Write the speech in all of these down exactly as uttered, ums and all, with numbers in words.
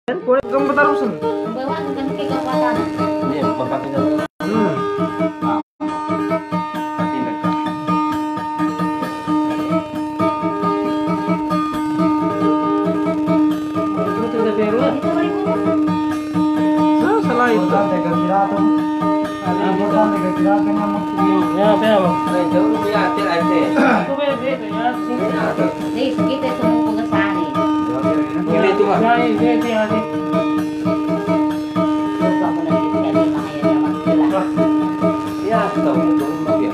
Kulit kamu tarusan. Bawa kan ke kawasan. Iya, bapak kita. Hmm. Pasti mereka. Itu udah biru. Itu balik gua. Sa salah itu. Tega kirato. Importante che tirate ne mo Ya, pero. Nah, itu dia atir aja. Itu bebe ya. Nih, kita semua pengesani. Ini itu mah. Ya, ini ini ini. Coba mulai kita di mahaya zaman jelas. Ya, tahu itu mah dia.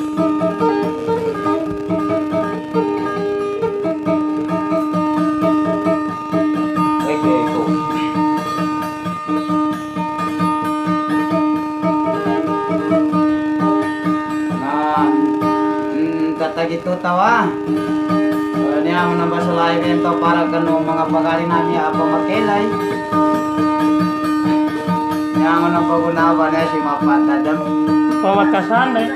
Oke, itu. Nah, hmm, kata gitu tawa. Ini ang menambah selai bento para kanu mga pagari nami apa makelay. Yang menambah gunawan ya si mapatadam. Pamat kasan deh.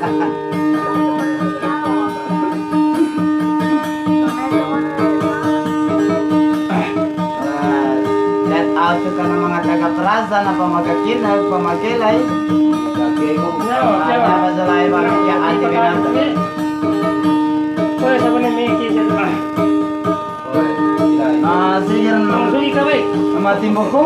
Let out ka ng mga taga-prasan na pamagakinag, pamakelay. Oke, itu. Ada masalah ba ya ate binanta. Pues apa nih Miki siapa? Oh, tidak. Ah, sige Kamu na. sugi kabe? Matimbo ko.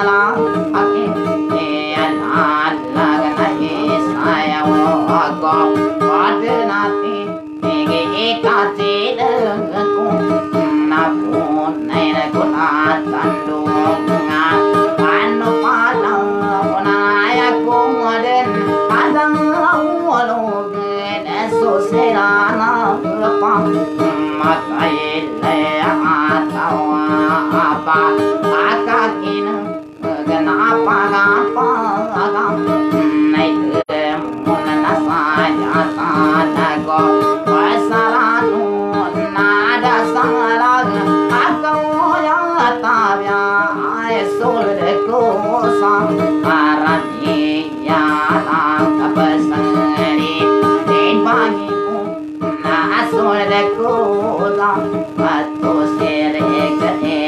Kaya pada nanti nege kaci denganku napun nenek kuna tandunga anu padang punaya kumaden padang lalu genesu serana lepang makai le atau apa akakin kenapa apa agam naik munana saja tadago pasaranu nada salah agam yang tabya esul dekosan arani ya kapasari pagi asul dekosan atau serek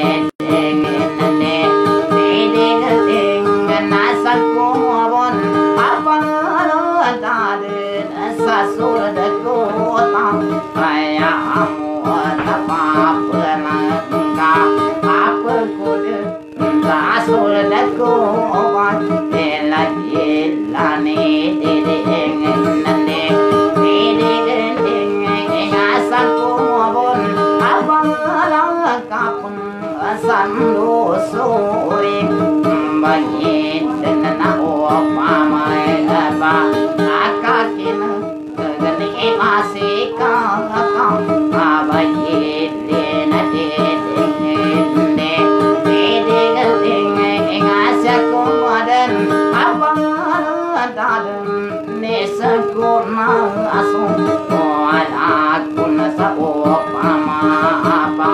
Sandu suri bayi dengan apa mai apa akakin geni masih kau kau bayi dena dene dene dene dene ngasih kumadan apa dadan nesakuna asum ada kun sapa ma apa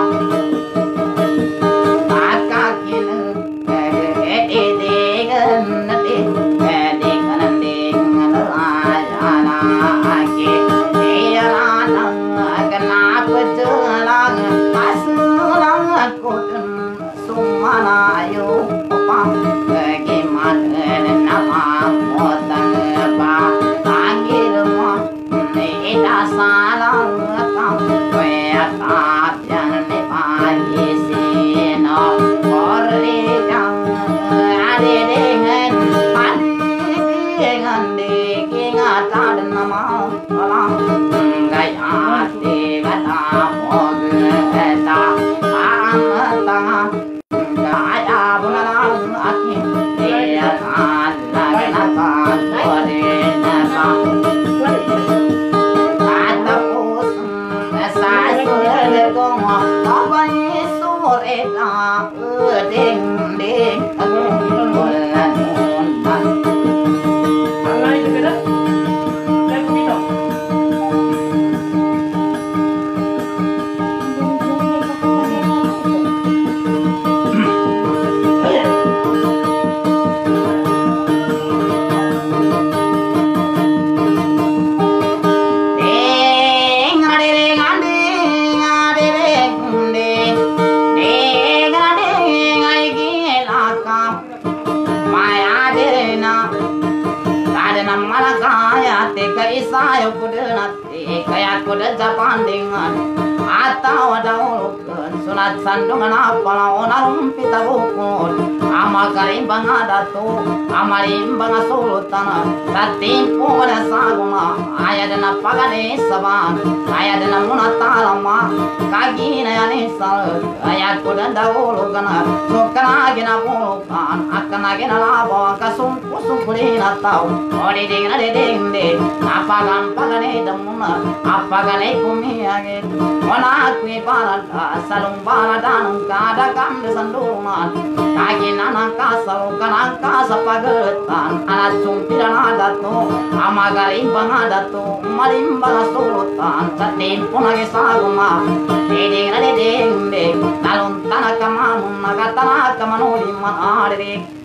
sunat sandungan apala onarum pita bukun ama karimbang adatu amarimbang sulutana tatimpu pada saguma ayadana pagane saban ayadana munatalama kagina yani sal ayat kudan dahulu kana sukana gina pulukan akana gina labo kasum kusum kulina tau odi dingna de dingde apagan pagane damuna apagane kumiage ona kui parada salung paradanung kada kam sandungan kagina nangka salu kana kasa pagetan anak sumpirana datu amagarimbang adatu marimbang sulutan satim punage saguma ding na ding ding talon tanaka manun nagatana kamanuri manare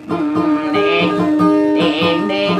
ding ding ding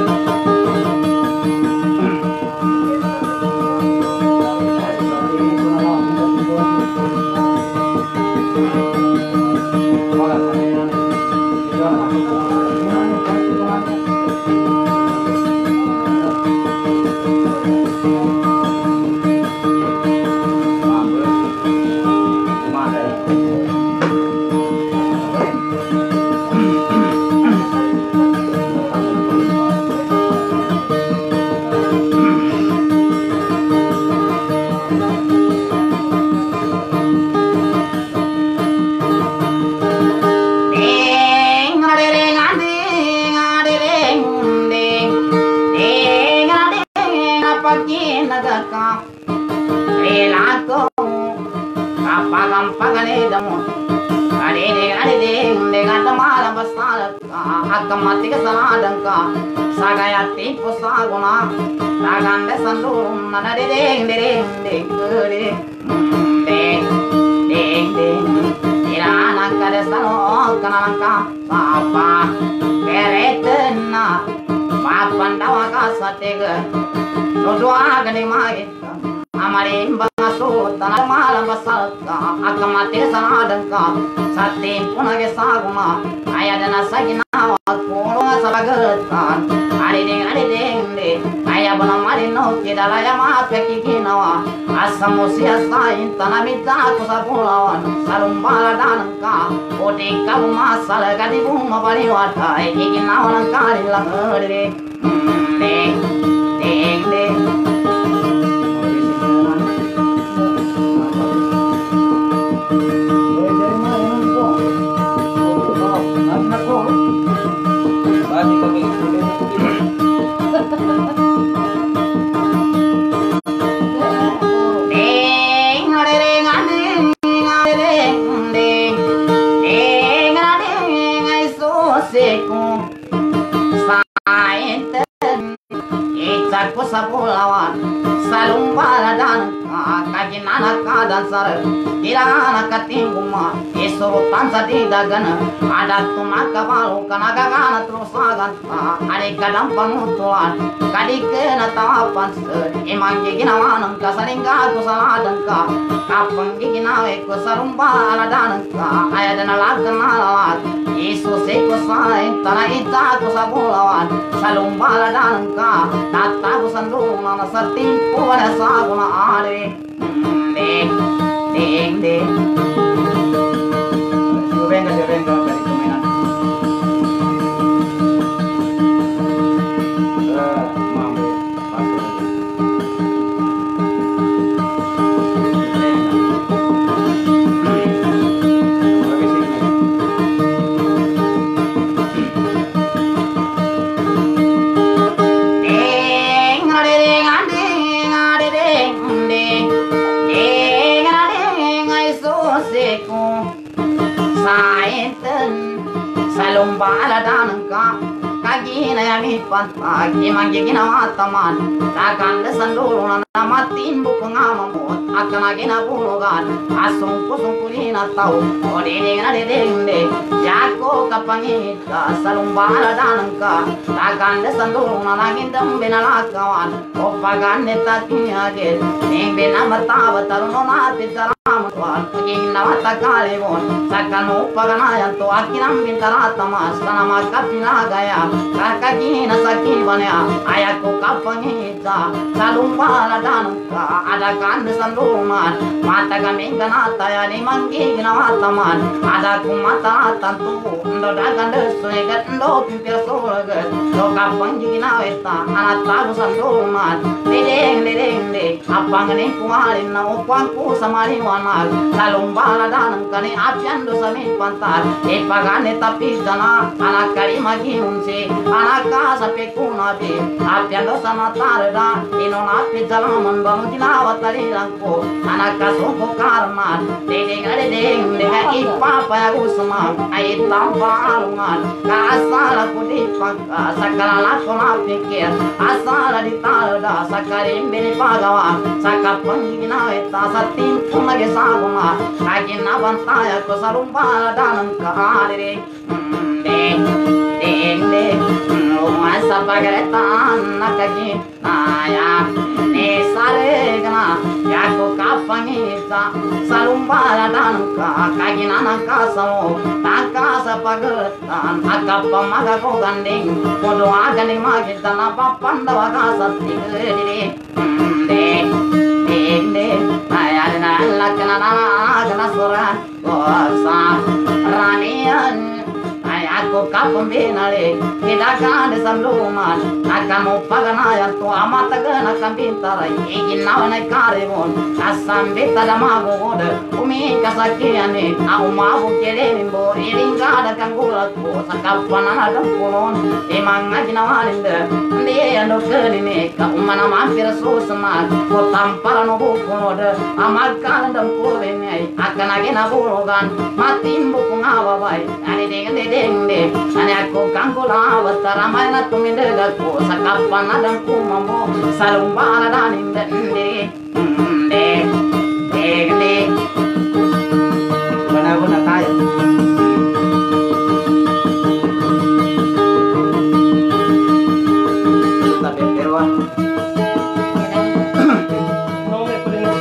kaki nagaka Relako Kapagam pagane damo Ade de ade de de gata mala basala akamati ka saladangka sagayati pusaguna Nagande sandurum nanade de de de de de de de Irana kare sano kananka papa keretna papandawa ka satega Nodwa gani mai amare imbaso tanah malam basalka akamate sanadangka sate punage saguna ayadana sagina kono sabagatan ari ding ari ding de ayabana marino kidalaya ma pekikinawa asamusia sain tanamita kusapulawan salumbala danangka ode kabuma salagadi buma pariwata ikinawan kali langere ding ding ding Bati kami sudah ding ding ding ding ding ding ding ai soseku saiten itaku sapulawan salumbala dan kaginana kadan sar kirana katinguma isurutan sadida gana ada tumaka balu kanaga gana terus agan ari kadang panutuan kadikena tapan ser imang gigina wanang kasaringga kusaladan ka kapang gigina we kusarumbala dan ka ayadana lagana lawat Yesus ikusain tanah ita kusabulawan salumbala dan ka tata kusandungan satimpu pada saguna are ding ding ding Venga, se venga, para que coman. Ah, mamre, paso. Salumbala danangka kagina yami pantag imang gina mataman takkan desanduluna namatin bukungamamot akan agina bulugan asung kusung kulina tau oding ading de jako kapangita salumbala danangka takkan desanduluna nangin benalakawan opagan netakinyage ning benamatawa tarunona pitaramatwan paging nawatakalimon sakkan upaganayan to akinam bintaratamas tanama kapinagaya kakakina sakibanaya ayaku kapangita salumbala danangka ada kan desanduman mata kami ganata ya ni manggi ginawataman ada ku mata tantu ndo dagan desuegat ndo pimpir sulagat ndo kapanggi ginaweta anata ku sanduman dedeng dedeng de apang ni kumarin na upang ku samaliwanag salumbala danangka ni apyan do sami pantar e pagane tapi jana anak kari magi unse anak ka sape kunabi apyan do sama tarda inona pijalaman bang dinawatari langko anak ka soko karman dedeng dedeng dengan ipa pa usma ai tampalungan ka asala ku dipaka sakala ko na pikir asala ditalda sakarim bini pagawa sakapang ginaweta satin kumage sabunga kagina bantaya ko sarumbala danang kaharire ding ding ding masa pagaretan nakagi naya ne sare gana yako kapangita salumbala danang kagina nakasamo takasa pagaretan akapamaga ko ganding podo agani magita na papandawa kasati ding ding ding ding ayana lakana na kana sura kosa ranian ayako pembinale kita kan sandungan akan upagana tu amata gana kan pintarai ikin nawa nai karemon asam beta da mago de umi kasakiane au mabu kere mimbo iringa da kan gulat ko sakapana da kolon emang ngaji nawalinde ndi ando kelini ka umana mampir susma ko tampara no buko de amal kan dam ko bene akan agena burogan matin buku ngawa bai ani deng deng deng ani aku kangkula watara mana tuminde gako sakapana dan kumamo salumbara daning dende de de de bana bana tay tapi perwa No me ponen.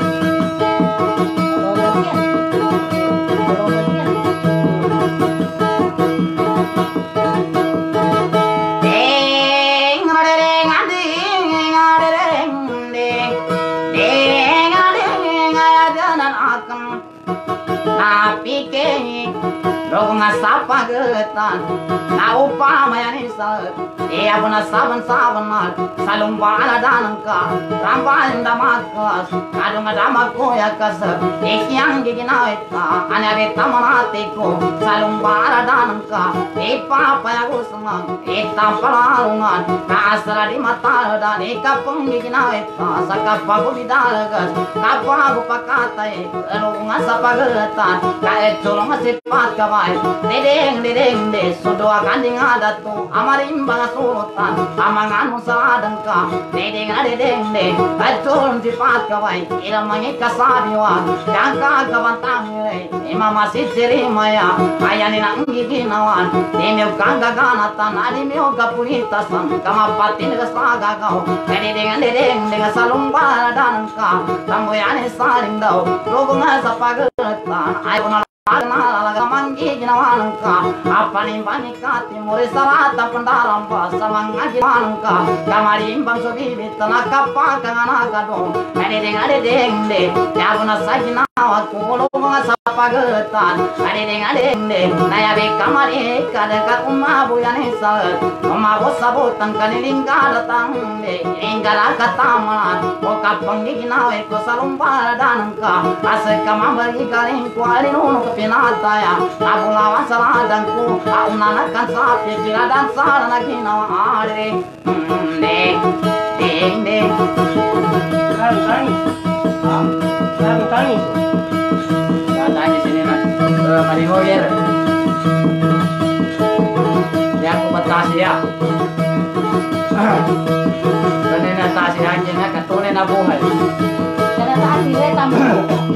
Sapa getan, na upama yani sa, eh abuna saban saban salum bala danangka, ramban damakas, kadung damak ko yakas, eh yang gigina eta, ane tamanate ko, salum bala danangka, eh papa ya gusma, eh tampalarungan, kasra di mata dan eh kapung gigina eta, sakapa ko bidalagas, kapa ko pakatai, runga sapa getan, kae colong sepat kawai. Dedeng dedeng de sudoa kanding ada tu amarim banga sultan amangan musadang ka dedeng dedeng de betul sifat kawai ira mangi kasabiwa jangka kawantang le ima masih ceri maya ayani nang gigi nawan demeu kanga ganatan adi meu kapulita sam kama patin gasaga kau dedeng dedeng de salum baladan ka tamboyane saling dau rogunga sapagetan ay Nalaga manggi ginawanangka apa nimbani kati muri salata pendaram basa mangaji wanangka kamarim bang sobi bitana kapa kangana kado ade deng ade deng de yabuna sajina wakulo sapa getan ade deng ade deng de naya be kamari kada ka umma buyane sal umma bosabotan kanilinga datang de ingara katamanan o kapang ginawe ko salumba danangka ase kamambari karing kwali no pinataya abulawan saladangku aunanakan sapi kira dan sarana ginawa are de deng deng Kan tangis. Kan tangis. datang di sini mas mari ngoyer ya aku batasi ya kanena tasi anjingnya katune na buhay Karena tadi saya tambah.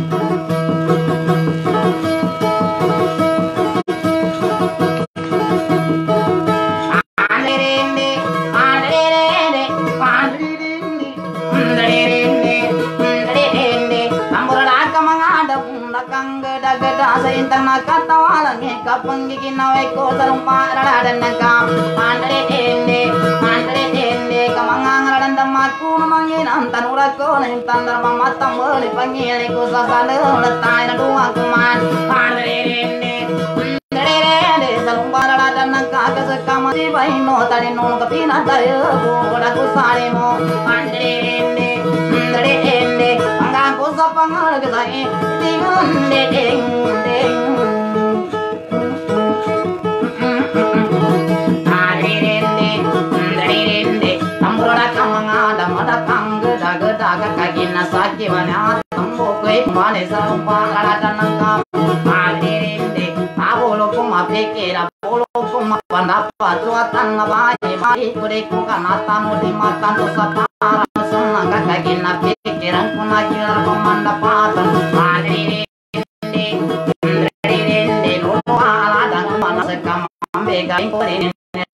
Intang nakatawa lagi kapang giginaw ko sa lumparadan ng kam Pandre tende, pandre tende Kamangang radan damat ko namangin ang tanurag ko na yung tandar mamatang muli pangili ko sa salong latay na duwag kuman Pandre tende, pandre tende Sa lumparadan ng kakasakama si Bahino Talinong kapinatayo Bukod ako sali mo Pandre tende, pandre tende Hanggang ko sa pangalagay Tingon dedeng Sakit mana tembu kue mana salupa kaladan nangkap adirinde abolo kuma pikir abolo kuma pendapat suatan nabai mari kudiku kanatan di matan susapara senang kakakina pikiran kuna kira pemandapatan adirinde adirinde lupa kaladan mana sekam ambegain kudirin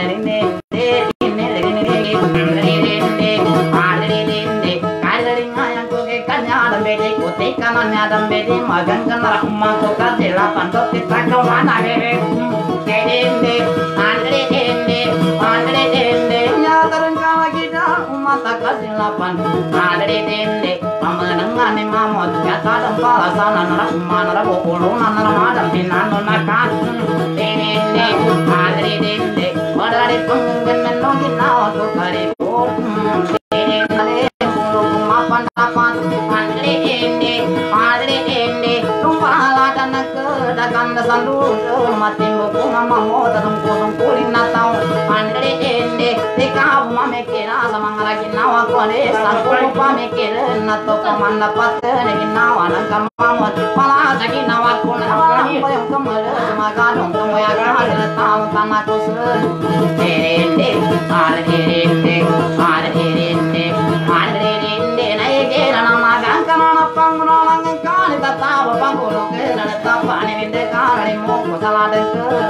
Adam bedi magang kan rahma ko ka dela panto kita ko mana bebe kedende andre dende andre dende nya tarun ka kita umat ka dela pan andre dende pamanang ni mamot ya ta dam pala sana rahma na rabo ulo na na madam pinano na ka dende andre dende Madari panggan menogin nawa tu karibut Dede nale bulu kumapan dapat Andri ende, padri ende Rumpala dan kedakan dasandu Mati buku ngamamu Tadung kusung kulin natau Andri ende Dikabu mamekira Samangaragi nawa kone Sangku lupa mikirin Nato kamanda paten Egin nawa nang kamamot Pala sagi nawa kuna Nawa yang kemele Magadong kemoya kahal Tahu tanah kusun Dirinde Ada dirinde Ada dirinde Ada dirinde Naikira nama gangkan Anak panggunalang Engkani tatapa panggulu Kena netapa Nibinde karani Muku salah dengke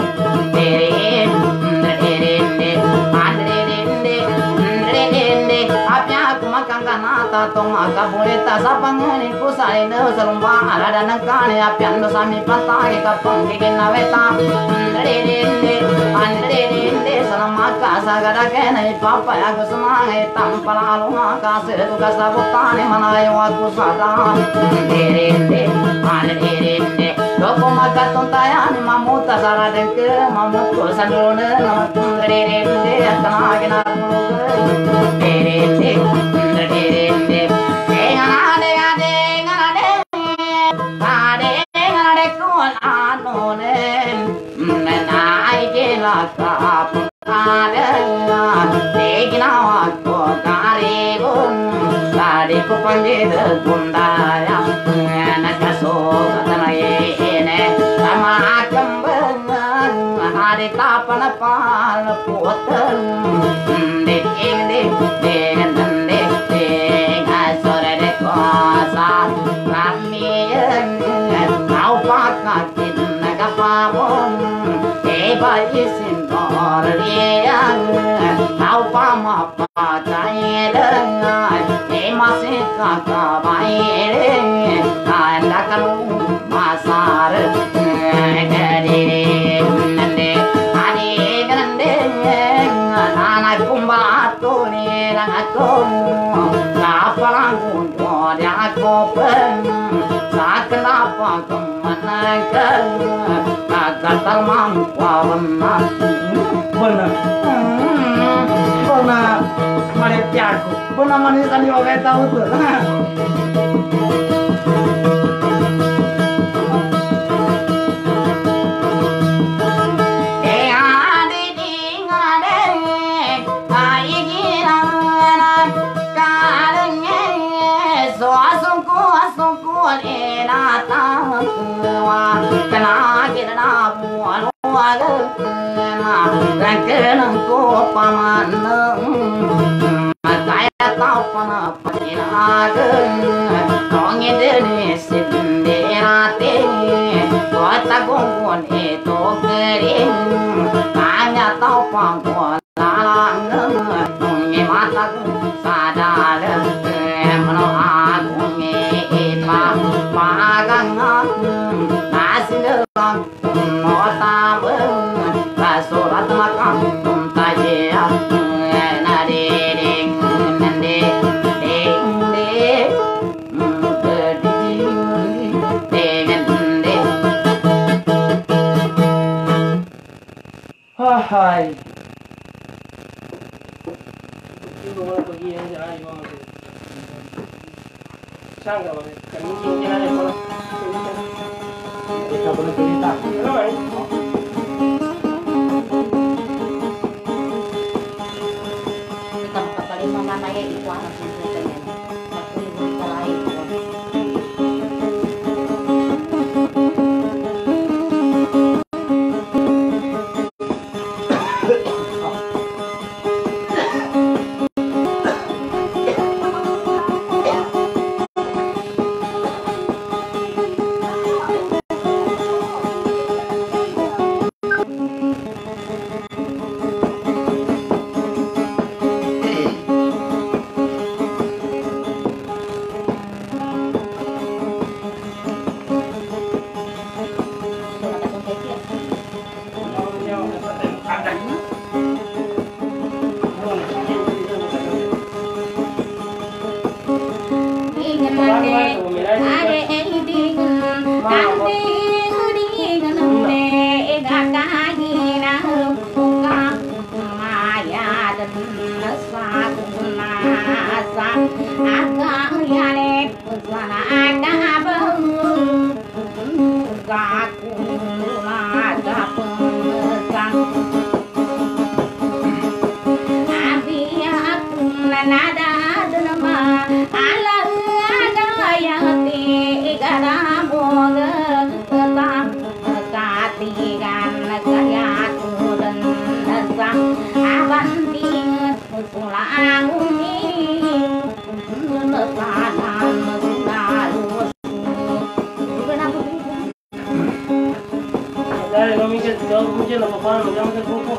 Dirinde Dirinde Ada dirinde Dirinde Api aku makan kanata Tong aga bulita Sapangani kusari Selumba ala dan engkani Api ando sami pantai Kapang gigin naweta Dirinde Dirinde Salam maka sagada kena Papa aku semangai Tanpa lalu maka Seduka sabutani Manayo aku sadar Dirinde Dirinde Doko maka tontayani Mamuta salah dengke Mamutu sandulune Dirinde Kena kena bulu Dirinde Dirinde Ngade ngade ngade Ngade ngade kun anone Menai gila kapade Teginawa ko karibun Kariku panjid bundaya Nakaso katanaye ine Sama kembengan Hari tapan pal putan Dik ing dik dengan dik dik Asore dek kosa Kami Kau pakakin nagapabon Eba isin dorlian Kau pama pacay dengar Masih kakak baik Anda kalau masar Kediri nende Adik nende Anak kumbatu ni aku Kapalang kunjur yang aku pen Saat kenapa kemenangkan Kagak termampu benar Benar Benar Mari piarku Benar manis kan juga kayak tahu tuh Kena kita buat walau kena kena ko pamaneng kaya tau pana pinagen nong ini sindirate kota gongon itu kering kaya tau pangkon lalang ngi mataku sadar mano aku ngi pa pagang Nasilang nota beng Kasurat makam Tajia Nadi ding Nandi Ding ding Keding Ding ding Hai Sangga ba? Kaningin niya na pala. Ikaw pa nagpilita. Ano ba? Kita kapalit mga nanay ikuan ang sinta niya. Magpuli-puli ka lain ko. Dale, no me dice, yo escuché la papá, me llamo de grupo,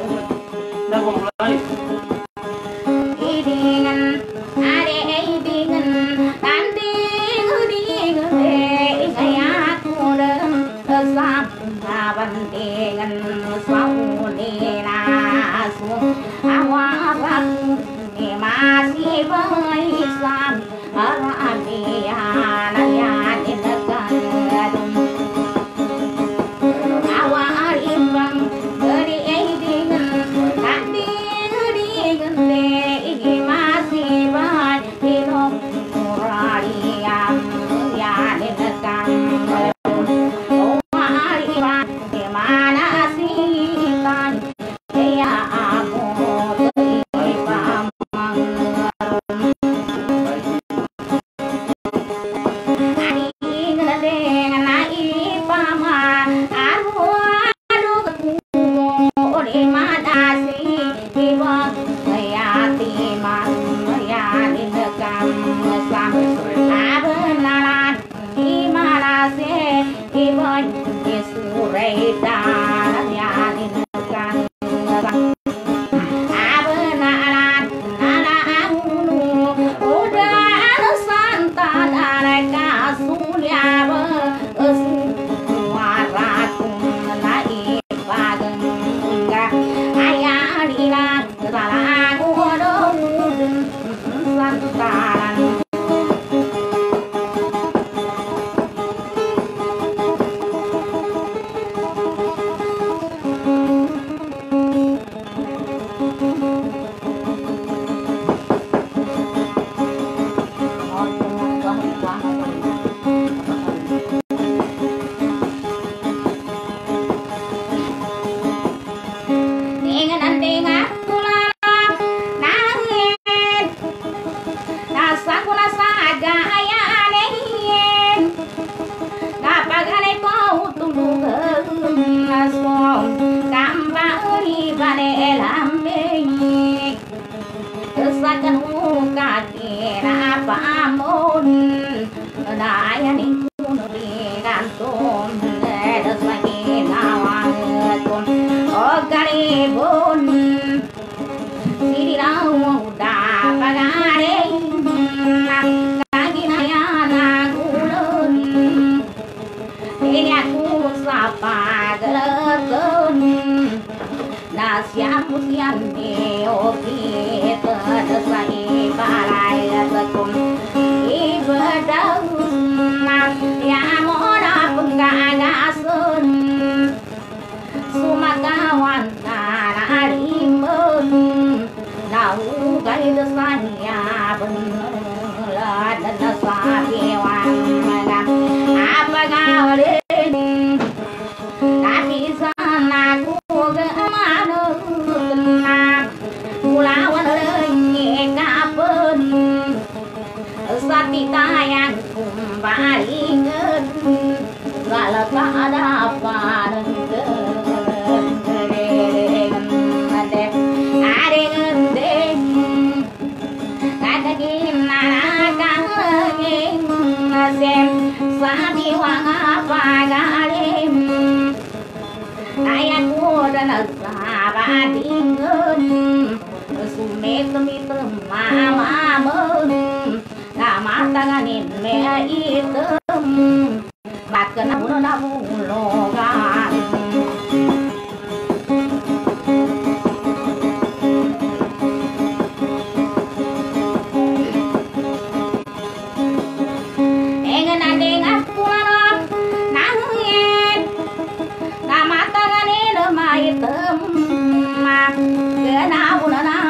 la compraré.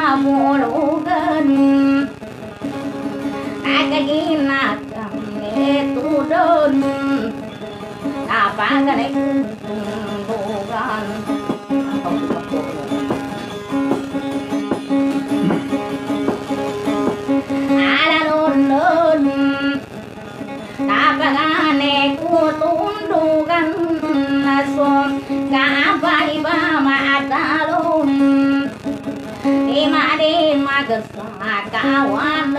Hãy subscribe cho kênh Ghiền Mì Gõ để không bỏ lỡ pagan bukan ada lulun tapagane kutundukan nasun kapai bama adalun Dima dima kesakawan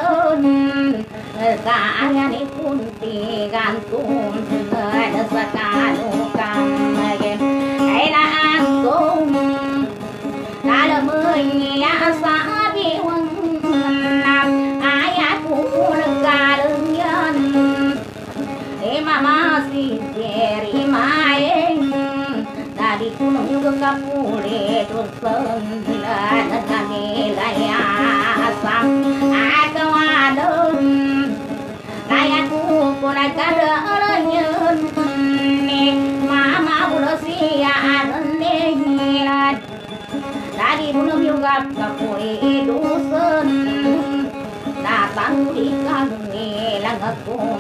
kaya ni kunti gantung ada sakadukan ela angkum nala menya sabi wang ayatku negarengyan dima masih deri maeng tadi kunung juga kapule tursen dan kami layasam akawadun layaku pula kada aranyen mama pula sia aranengilat tadi kunung juga kapule dusen datang di kami langakum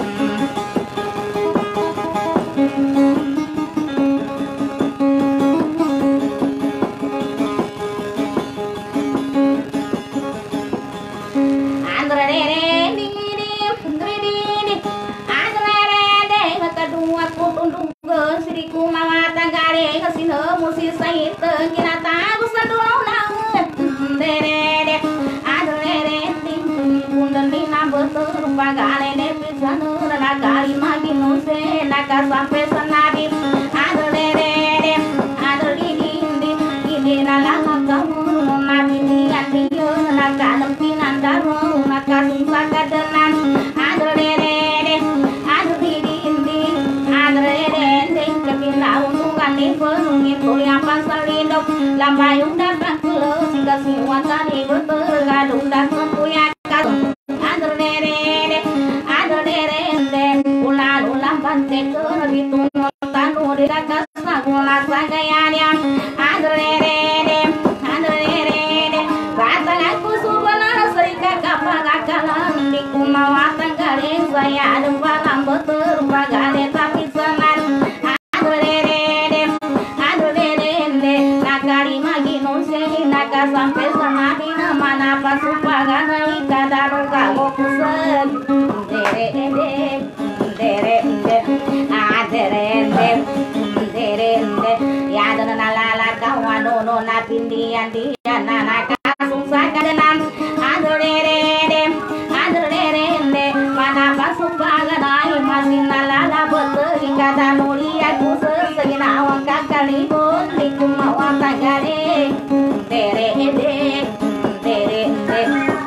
sampai senadi ada dede ada dindi ini nalama kamu nabi niat dia naga lempinan daru naga sungsa kadenan ada dede ada dindi ada dede kepindah untungan di penungin kuliah pasal indok lambayung datang kelo sehingga semua tadi bertergadung dan mempunyai kasih ada dede ada dede ulah ulah bante itu tanu di atas gula sagayanya adrere adrere ratanganku subana serika kapagakalan di kumawatan gare saya dembalang betul bagale tapi seman adrere adrere nakari magi nose naka sampai samadi mana pasupagana ikadaru kago kusen dere dere derende derende ya dana nalala kawano na pindian dia nana kasung sakadenan adrerende adrerende mana pasupaganai masih nalala betul hingga danulia kusesegina awang kakalibun di kumawang tagare derende derende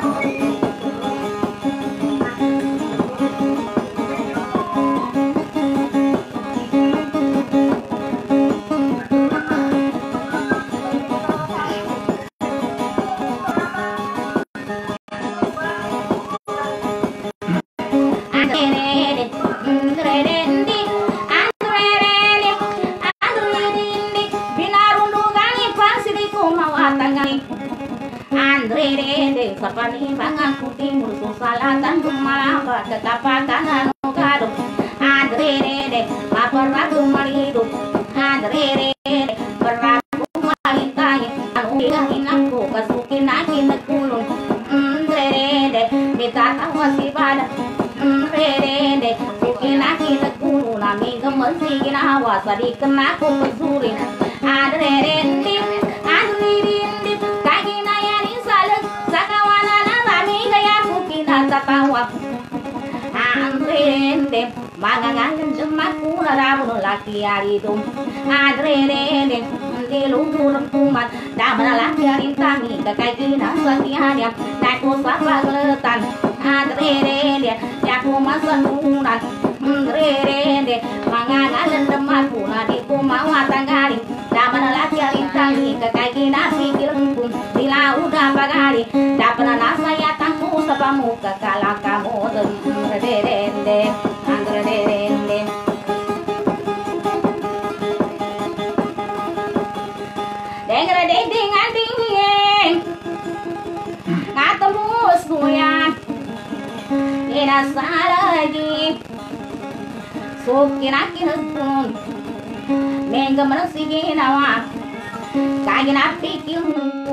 Sapani bangaku timur susalatan malapa kekapakan anu kado adrere laparaku maridu adrere beraku maritai anu hinaku kasukin aki nekulun adrere minta tahu si pada adrere sukin aki nekulun ami gemesin awas di kenaku pesurin adrere adrere kaki nayani salek tatawa andrende mangangan jemaku rabu laki aritum adrende di luhur kumat dabra laki arintami kakakina satianya naku sapagletan adrende yaku masanunan adrende mangangan jemaku di kumawa tanggali dabra laki arintami kakakina pikirku di lauda pagari dabra nasaya tangku sepamuka kalah kamu derende andrende dengar dending anding ngatamu suyan ina salagi sukina kinun mengke mersigi nawa kagina pikir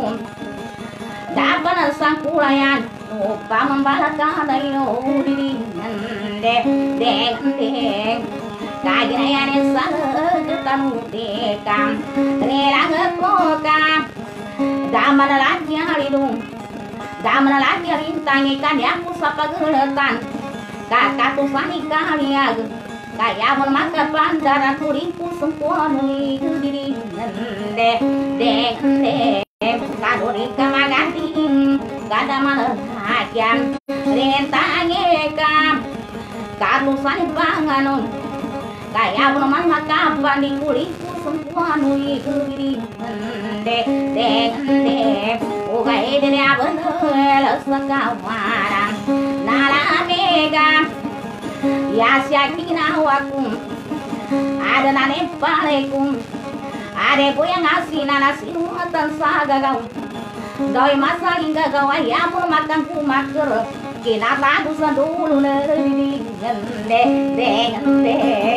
dapat sangkulayan lupa membalas kadayo diri dek dek dek kagina yani salah ketanu dekam nerang kokam daman lagi halidung daman lagi rintangi kan aku sapa geletan kakak tu sani kaliag kaya mun maka pandaran turingku sempurna diri dek dek dek kaduri kamaganting kada malahakian rintangi kam katu sani banganon kaya mun maka banding turingku sempurna diri dek dek dek ugai diri abener sekawaran nala mega ya syakina wakum ada nane palekum ada boyang asih nana sinuatan sagagau doi masa hingga gawai ya pun makan kumaker kina tadu sadulu neri gende gende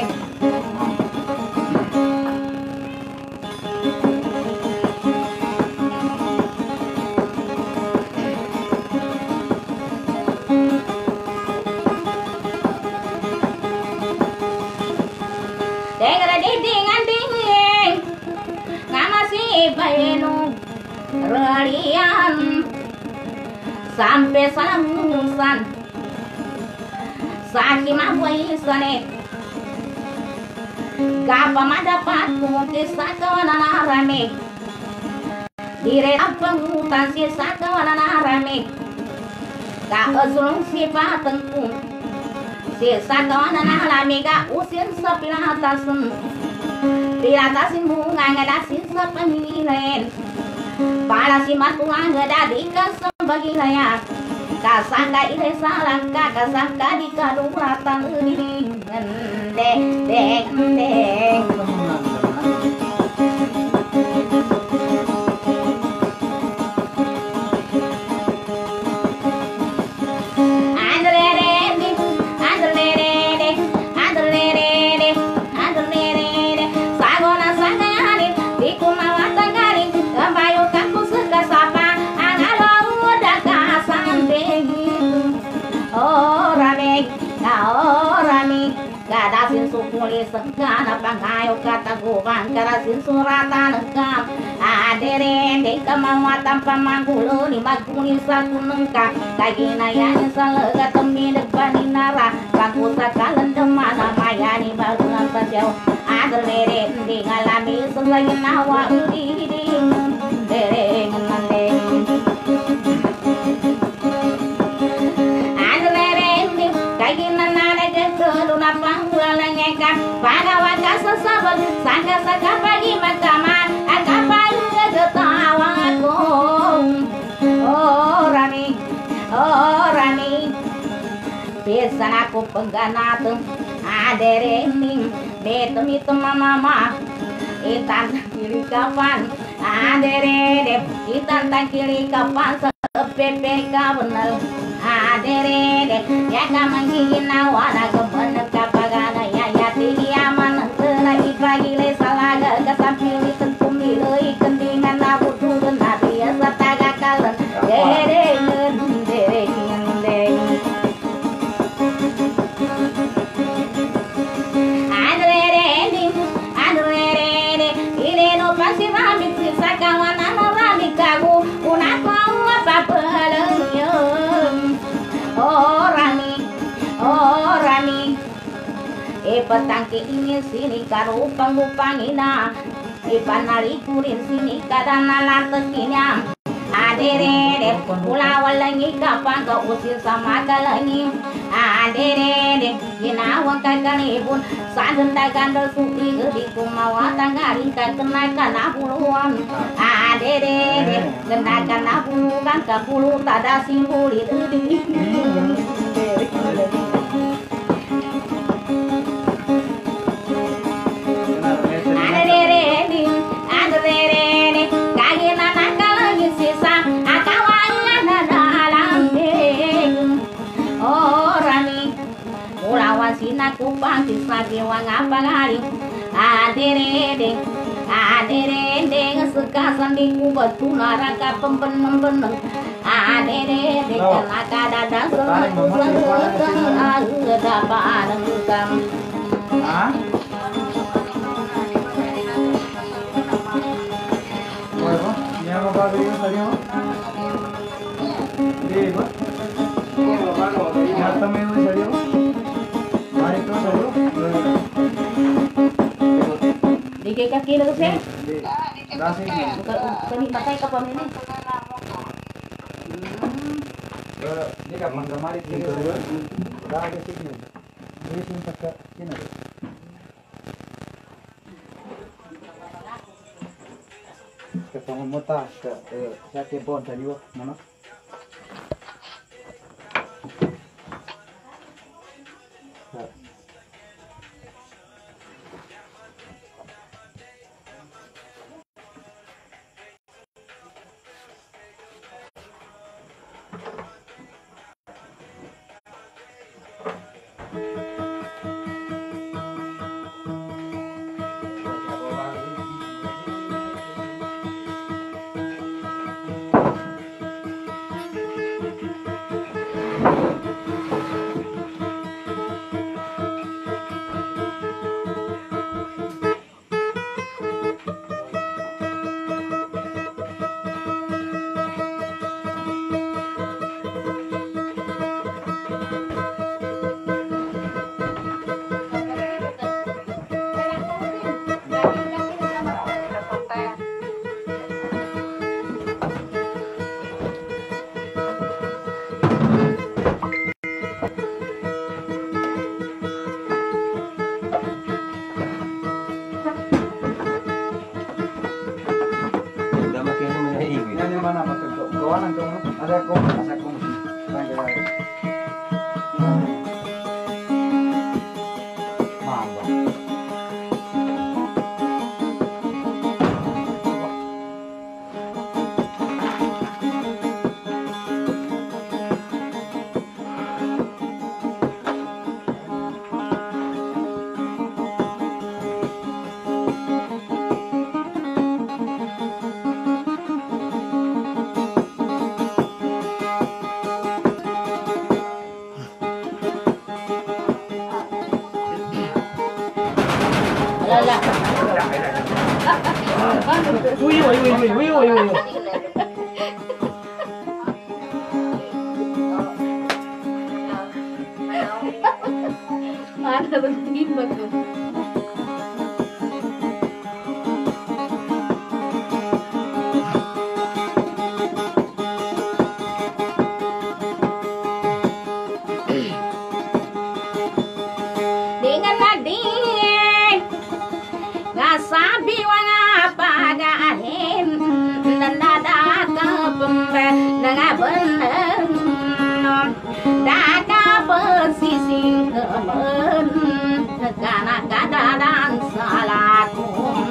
Ralian sampai salamusan sakit mabui sane gapa madapat kisah kawanan rame dire pengutan sisa kawanan rame ka usulung si patengku sisa kawanan rame ka usin sepilatasun pilatasin bunga ngadasin sepemilen para si matuang ngedadi kasembagi layak kasangka ide salang kasangka di kaduratan ini dek dek dek kadasin sukuli segana pangayo kataguban kadasin suratan engkam adere dek kemawatan pamanggulo ni magkuni sa kunengka kaginayan salega temi depan inara bangku sakalan demana mayani bagungan pasyaw adere di ngalami selain nawa udi dere nande Pagawaka sesabot sangka-sangka pagi makaman akapan ketawa aku oh rami oh rami pisan aku pengganat adere ning betum itu mama itan kiri kapan adere de itan tan kiri kapan sepepe kabenal adere de ya kamangin awana kebener kapagana ya Tiaman lagi pagi le salaga kasampili tentum diloi kendingan nabu turun nabi sataga kalan dere dere dere adrere ding adrere ile no pasi rami sisa kawanan rami kagu unako apa pelengyo oh rami oh rami e petangki ini sini karo pangupangina e panari kurin sini kadana latekinya adere de pula walangi kapang ka usir sama kalangi adere de ginawa kakani pun sadenda gandel suti gedi kumawa tangari ka kenaikan abuluan adere de kenaikan abuluan ka pulu tada simboli deudi Sina kupang sisa biwang apa kali Adirede Adirede sekasan di kubatu naraka pembeneng-beneng Adirede kelaka dadang seleng-seleng ada padengkam Hah? Bueno, ya no va a venir salió. Digo. Ya también me salió. Mari to salió. Dikit kaki lagi sih. Kasih. Bukan pakai kapal ini. Ini kapan kemarin itu dua. Udah ada sini. Ini sini pakai ini. Ketemu mota ke saya telepon tadi wah mana? Ada aku, ada aku. Mamba. Uy, uy, uy, uy, uy, uy, uy. Mana bertimbang tuh. Dengan nadi nggak sabi wana pagahin dan ada kepembe dengan bener dada persising kemen karena kadang salahku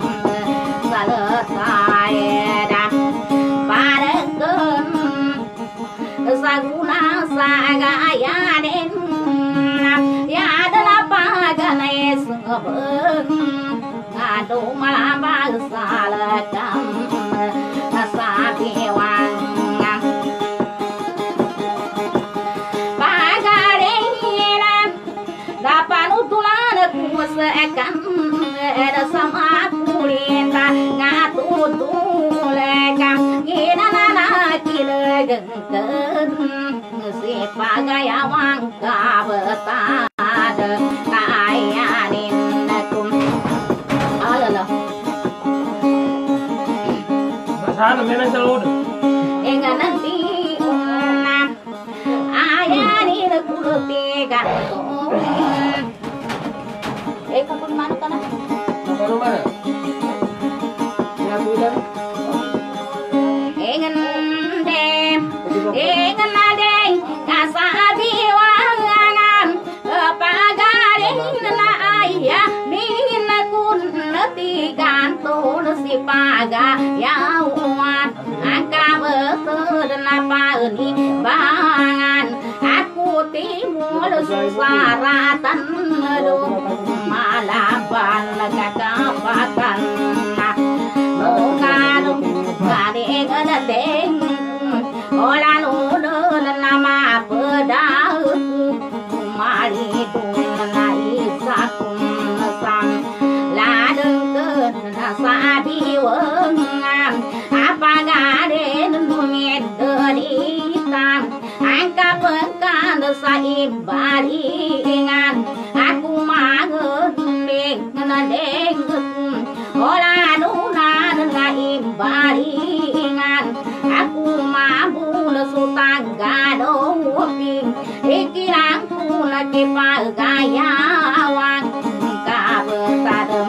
selesai dan parekan saguna sagaya den ya adalah pagane sebeng aduh malah salahkan sapi wang pagarenan dapat utulan kusekan ada sama kulinta ngatur tulekam gina nana kilegengken si pagayawang kabetad kayanin kum alala Sana mena salud. engan nanti unam ayani kulutiga eh kapun mana kana Baru mana? Ya sudah. engan dem engan adeng kasabi wangan pagaring na ayah min kun tiganto si paga yawan angka betul na pauni bangan aku timur susaratan do malaban kakak imbalingan aku mangendeng ngendeng ola nuna nga imbalingan aku mabul sutangga doping ikilang pula kipagayawan kabetadem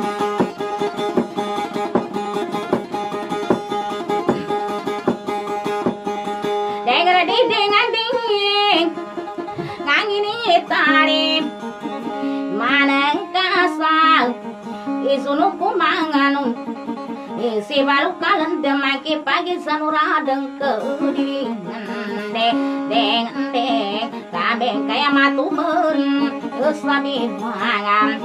dengar di dengan dingin ngangini tarim manang kasal isunu kumanganung isi balu kalen demaki pagi sanuradeng keudingan deng deng deng kabeng kaya matu men uslami mangan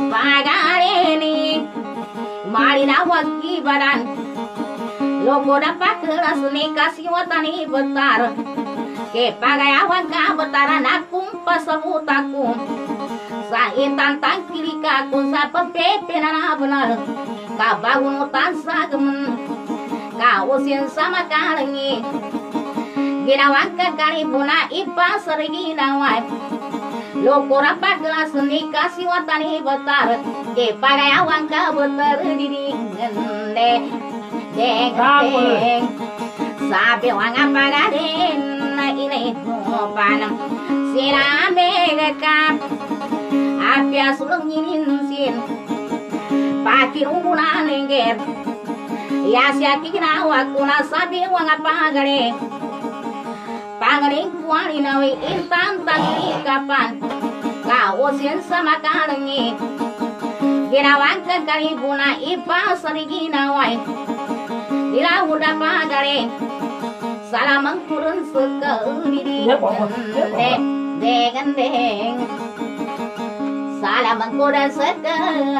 pagalini marina wagi badan loko dapat kelas nikasi watani betar ke pagayawan ka betaran akung pasabutaku sa intantang kiri kaku sa pepepe na benar ka bangun utan sa gemen ka usin sama kalengi ginawan ka karibuna ipa serigi nawai loko dapat kelas nikasi watani betar ke pagayawan ka betar diri ngende deng deng sabi wanga pagaden ini panam sirame ka apia sulung nyinin sin pakir unguna lengger ya siaki kina wakuna sabi wanga pagare pagare kuari nawi intan tangri kapan ka osin sama kalengi ginawan ka karibuna ipa sarigina wai ila udah pagare salamang kurun suka diri deng deng deng salamang kurun suka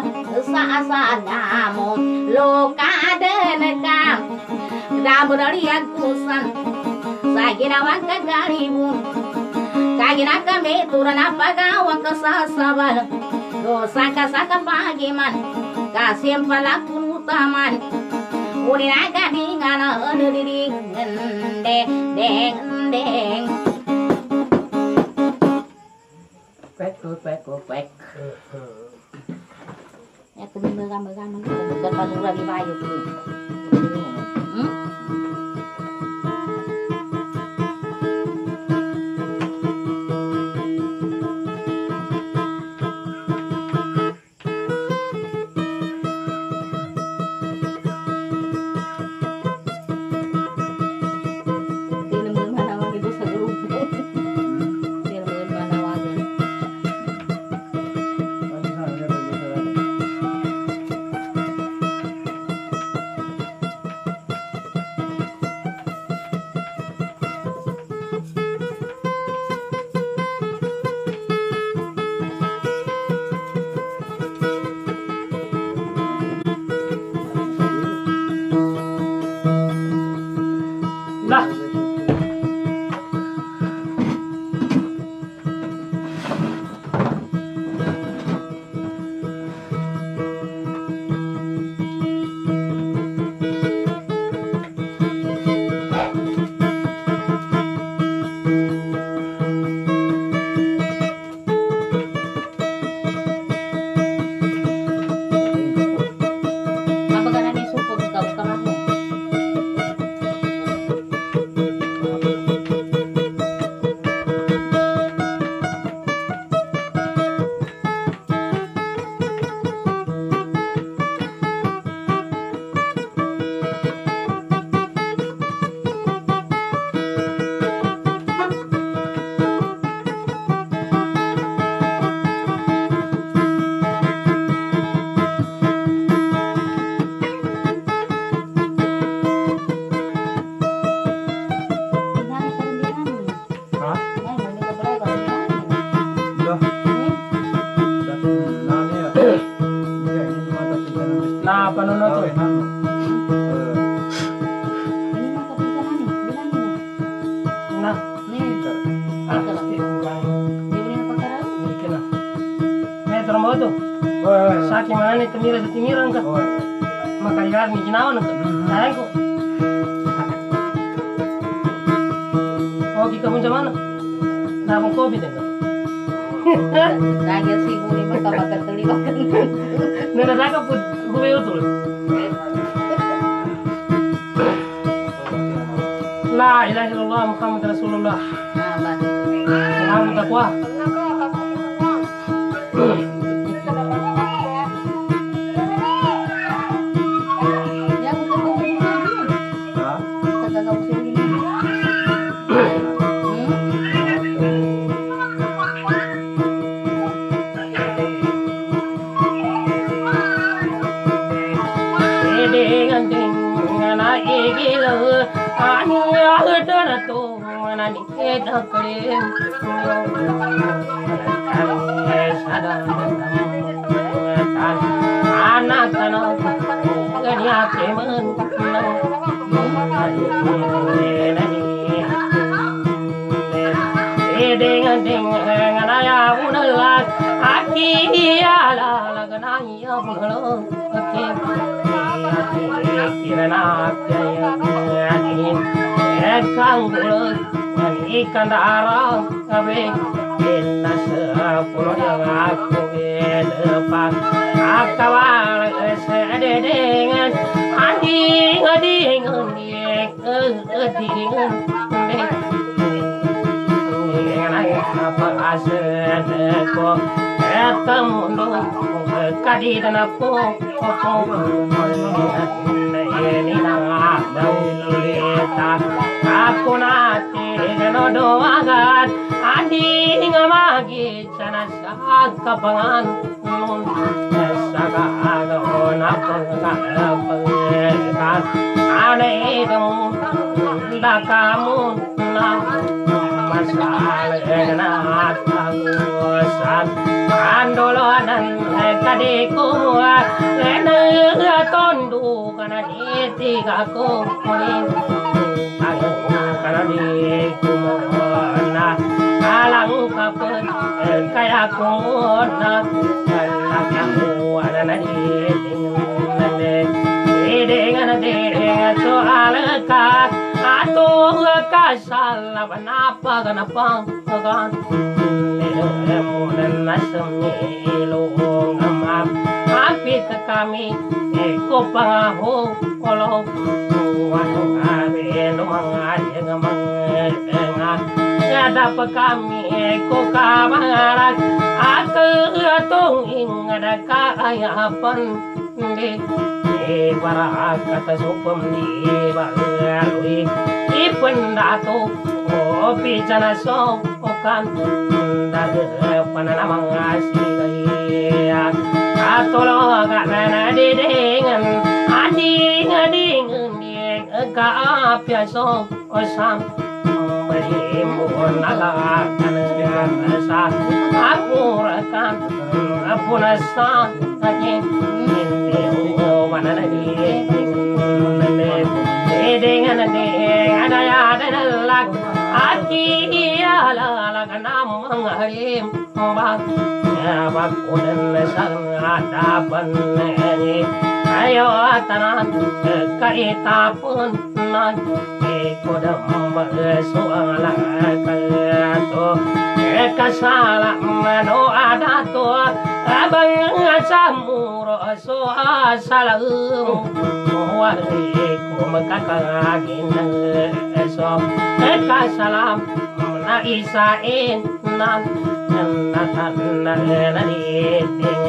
sa namu loka denekam daburi akusan sagina wangka garibu kagina kame turun apa gawang kesasabal dosa kasaka pagiman kasim palakun utaman Urinaga dingana ding deng deng deng pek pek pek ya kudu megang-megang bukan panura di bayu hmm? Saki mana nih temira setimira enggak? Maka lihat nih kinawan enggak? Sayang kok. Oh kita punya mana? Nah mau kopi deh enggak? Nanya sih gue mah tambah terlibat. Nana daga pun gue utul. La ilaha illallah Muhammad Rasulullah. Nah, Muhammad takwa. ya aku ketemu kagak kamu sini. Dengan dengan igilo anu adana to nani kita krim anak anak gania kemen dengan dengan ayah unelat aki ala laganai abunelo kirana yakin ekang gulut ikan darah abe kita sepuluh yang aku depan akawal sedengan ading ading ading ading apa asen ko etamundo kadida na po ini na daulita ako nate no doagan andi ngamagi sana sa kapangan nun sa kaagaon ako kapangan ane dong dakamun na masalah tagusan andolonan kadiku ene tondu kana tiga ko kunin kana di kumona alang kapet kaya kona kamu ada nadi dengan dengan soal ka atau kasal apa kenapa kan dan nasmilo ngamap apit kami eko pangaho kalau wanu abe no mangaje ngamanga ada kami eko kamarat aku ing ada kayapan di para kata supam di balui ipendato opi jana so okan dade panana mangasi gaya atolo kana dengan ading ading ni ka piaso osam beri munaga kana sa aku rakan apunasa aje dengan dengan ada ada lak aki ala lak nam ngarim bak bak udan sang ada paneni ayo tanan kaita pun nan kodam soala kato kasala mano ada to abang samuro so salam wali kumakakagin so kasalam na isain nan natan na nani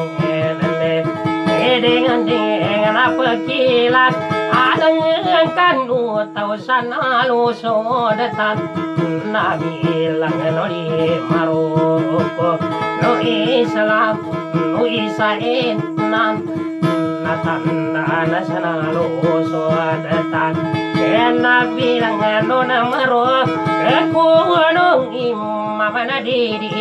dengan dengan apa kilat adang kanu tau sana lu so datang nabi lang nori maroko no islam no isain nan natan na sana lu so datang nabi lang no na maro aku no imam na di di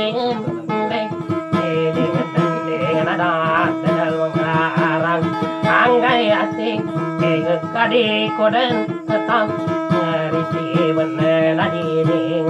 ada dalam arang anggai ating kadi koden tetap risi bener di ding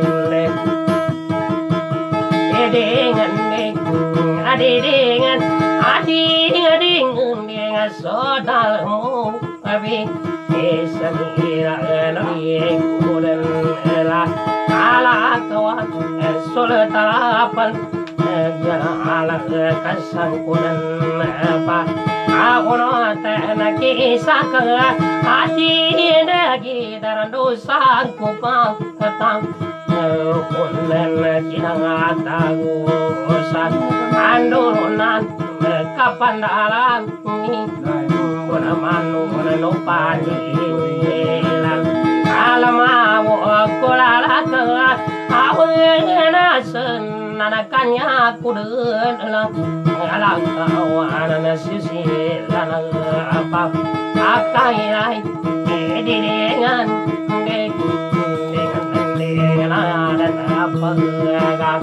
dengan ding adi dengan adi ding dengan saudaramu abi esamira nabi koden la ala kawan sultarapan ala kasangkunan apa aku nota nak kisah ke hati lagi dalam dosa ku ketang kunen kinang ataku sak andurunan kapandalan kuna manu kuna nopani lang alamawo kulalaka awena sen nanakannya kuden lang alang kawan sisi lana apa akailai dengan dengan dengan dan apa kan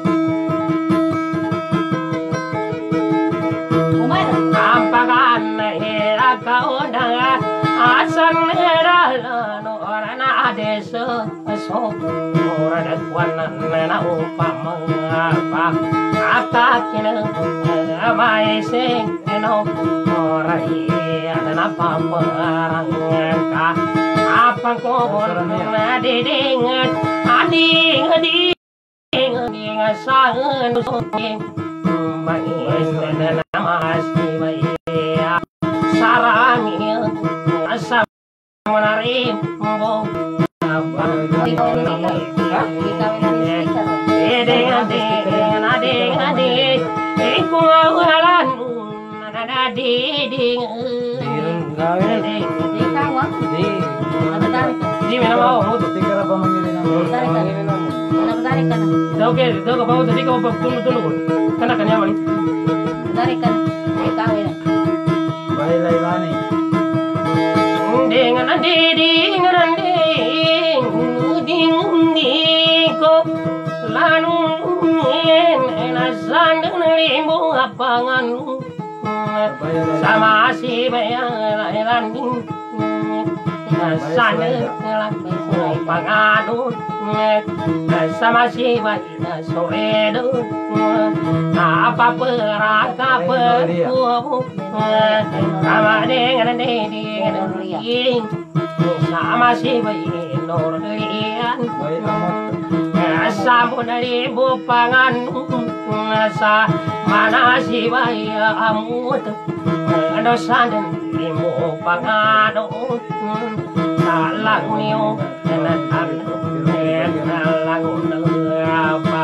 ampakan era kau dah asan era orang ada so so orang kuanan nena upama apa akakina amai sing eno orang ada apa perang ka apa kau ada dengan ading ading ading sangen sing mai nama asli mai sarami asa menarim bo dengan ding dengan ding ding ding ko lanu enasan limbu apangan sama si bayaran sana panganu sama si bayaran soedo apa peraka perku sama dengan ding sama si bayaran orlian sampun limbu pangan sa mana si bayaran amut dosa dan limbu pangan salang niu dengan anu salang apa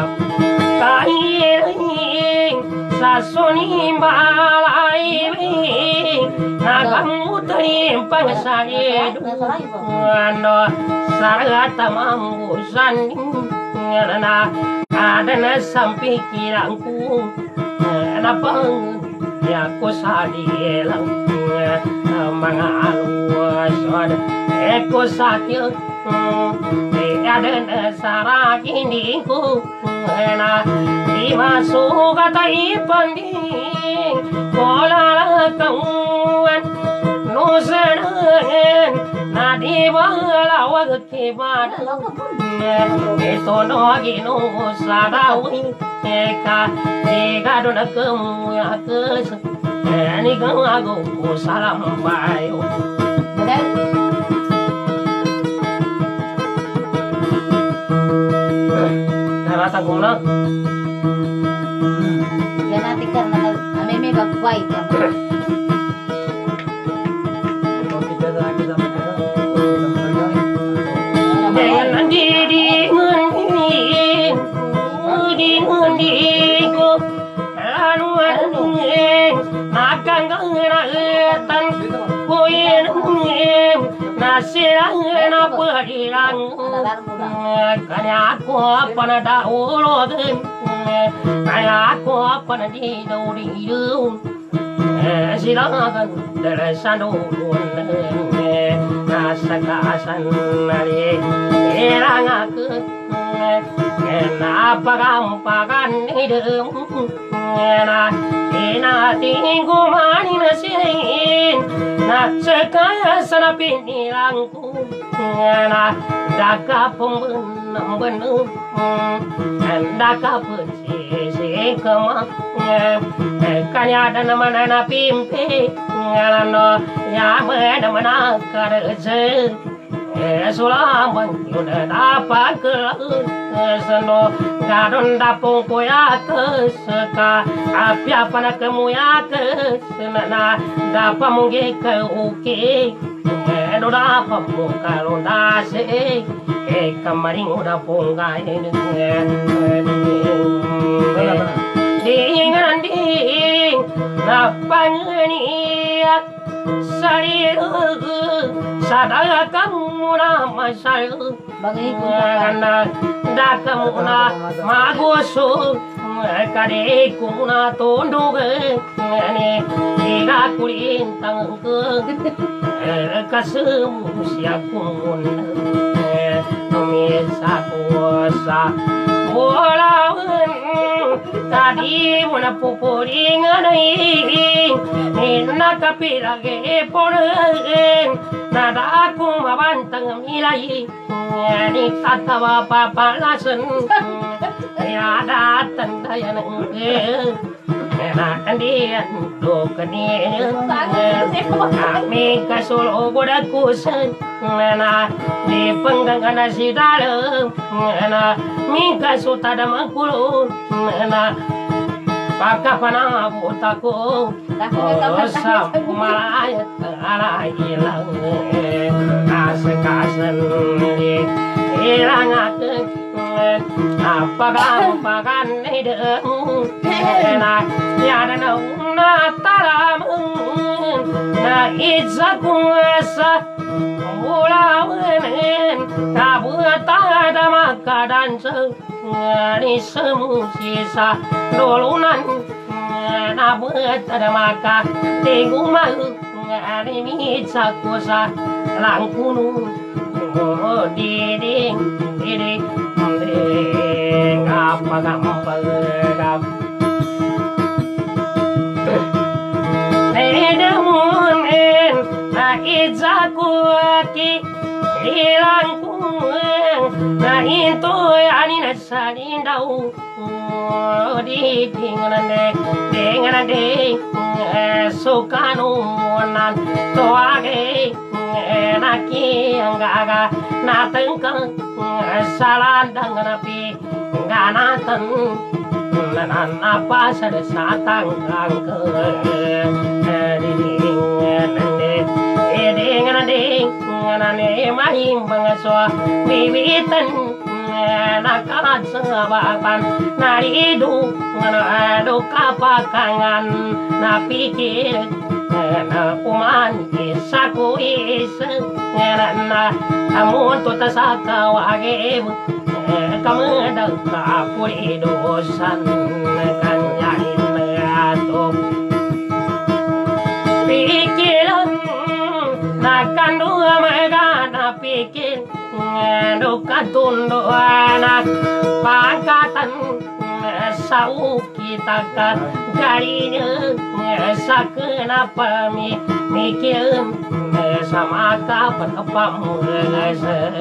kain sasoni balai nagamu terimpang saedu ando sarata mambu sanding na ada sampai kirangku napang ya ko sadilang mga aluas eko sakit ada nasara kini ku na dimasuk kata ipanding kola kawan nusangan na di bala wakti bad itu nogi no sadawi eka eka dona kamu ya kes ani kamu aku salam bayo rasa guna jangan tikar mana ame me bakwai ya dengan diri ngendi ngendi ngendi ko anu anu nakang ngeran koyen nasirang na padilang kanya aku pana daulogen kanya aku pana di daudiru silakan dalasanulun nasakasan nari erang aku kenapa gampakan hidung na ina tinggu mani nasin na sekaya sana pinilangku na daka pembenam benum daka pesisi kemak kanya dan mana na pimpi ngalano ya mana mana kareze Sulamang yuna dapat ke seno gadon dapung koya ke seka api apa nak kemuya ke senana dapat mungkin ke uki do dapat muka londa se eh kamaring udah punggai ding ding napanya sari sadaya kamu nama saya karena dah kamu na magosu kade kuna tondo ne ira kulintang ke kasemu siapun nomisa kuasa walaun tadi muna pupuring anai nina kapilage ponen nada aku mabantang milai ni tatawa papalasan ya datang dayan na kandian do kani kami kasulo boda kusen na di penggangana si dalam na mi kasutada mangkulo na pakapana butaku dosa malayat ala ilang kasekasen di ilang akan apa gampakan ideng na yada na una talam na itzaku asa mulawen kabuta ada makadan se ni semu sisa dolunan na buat ada maka tengu mau ni mitzaku sa langkunu diding diding diding apa gampang gap nedemun na itzaku ki hilangku na itu ani nasani dau di dengan de dengan de sukanu nan toage naki angga na tengkang salan dengan api ganatan nan apa sada satang ke dengan de dengan ne mahim bangaso bibitan nakalat sebaban naridu ngado kapakangan napikir na uman isaku is na amun to tasaka wage kamu dak kapuri dosan kanyain ato pikiran nakan dua megana pikir duka tundu anak pangkatan sau kita kan garinya sakenapa mi mikirin sama kapan kapamu ngesen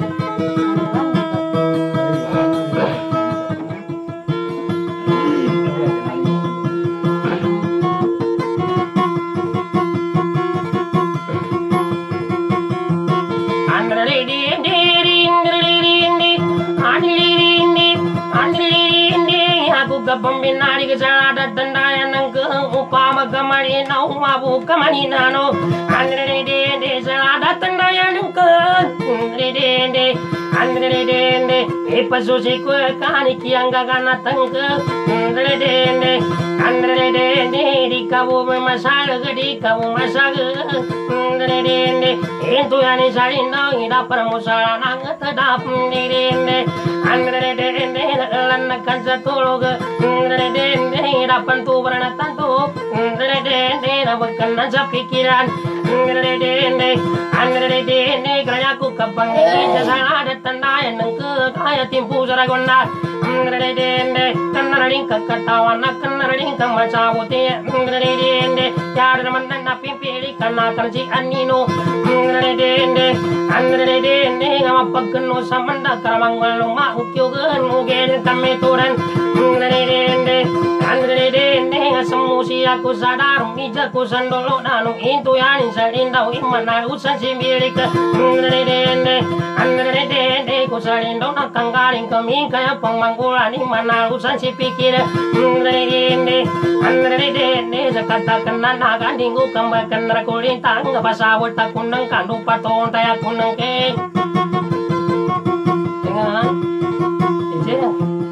pembinari kesalada tendayan ke upama kamari na umabu kamani nano andre de de salada tendayan ke de de andre de de ipasu siku kani kianga kana tangke andre de de andre de de di kabu masal di kabu masal andre de de itu yani salinda ida paramusala nang tedap de de andre de de lan kansa tologa Dende dapat tu berana tantu Dende nabakan aja pikiran Dende Andre dende kerana aku kebangian Jasa ada tanda yang nengke Kaya timpu saragonda Dende Kena ringka ketawa Nak kena ringka maca putih Dende Yada mandan na pimpiri Kana karji anino Dende Andre dende Ngama pagkeno samanda Karamanggal luma Ukyogan Ugen kami turan Andre dende Andre dende Semua musi aku sadar mija ku sandolo nanu intu yani salindau imana usan simbirik dende andre dende ku salindo nakanggaring kami kaya pemanggulan imana usan si pikir andre dende andre dende sakata kena naga dinggu kambakan rakulintang pasawat takunang kandu paton taya kunang ke dengan ije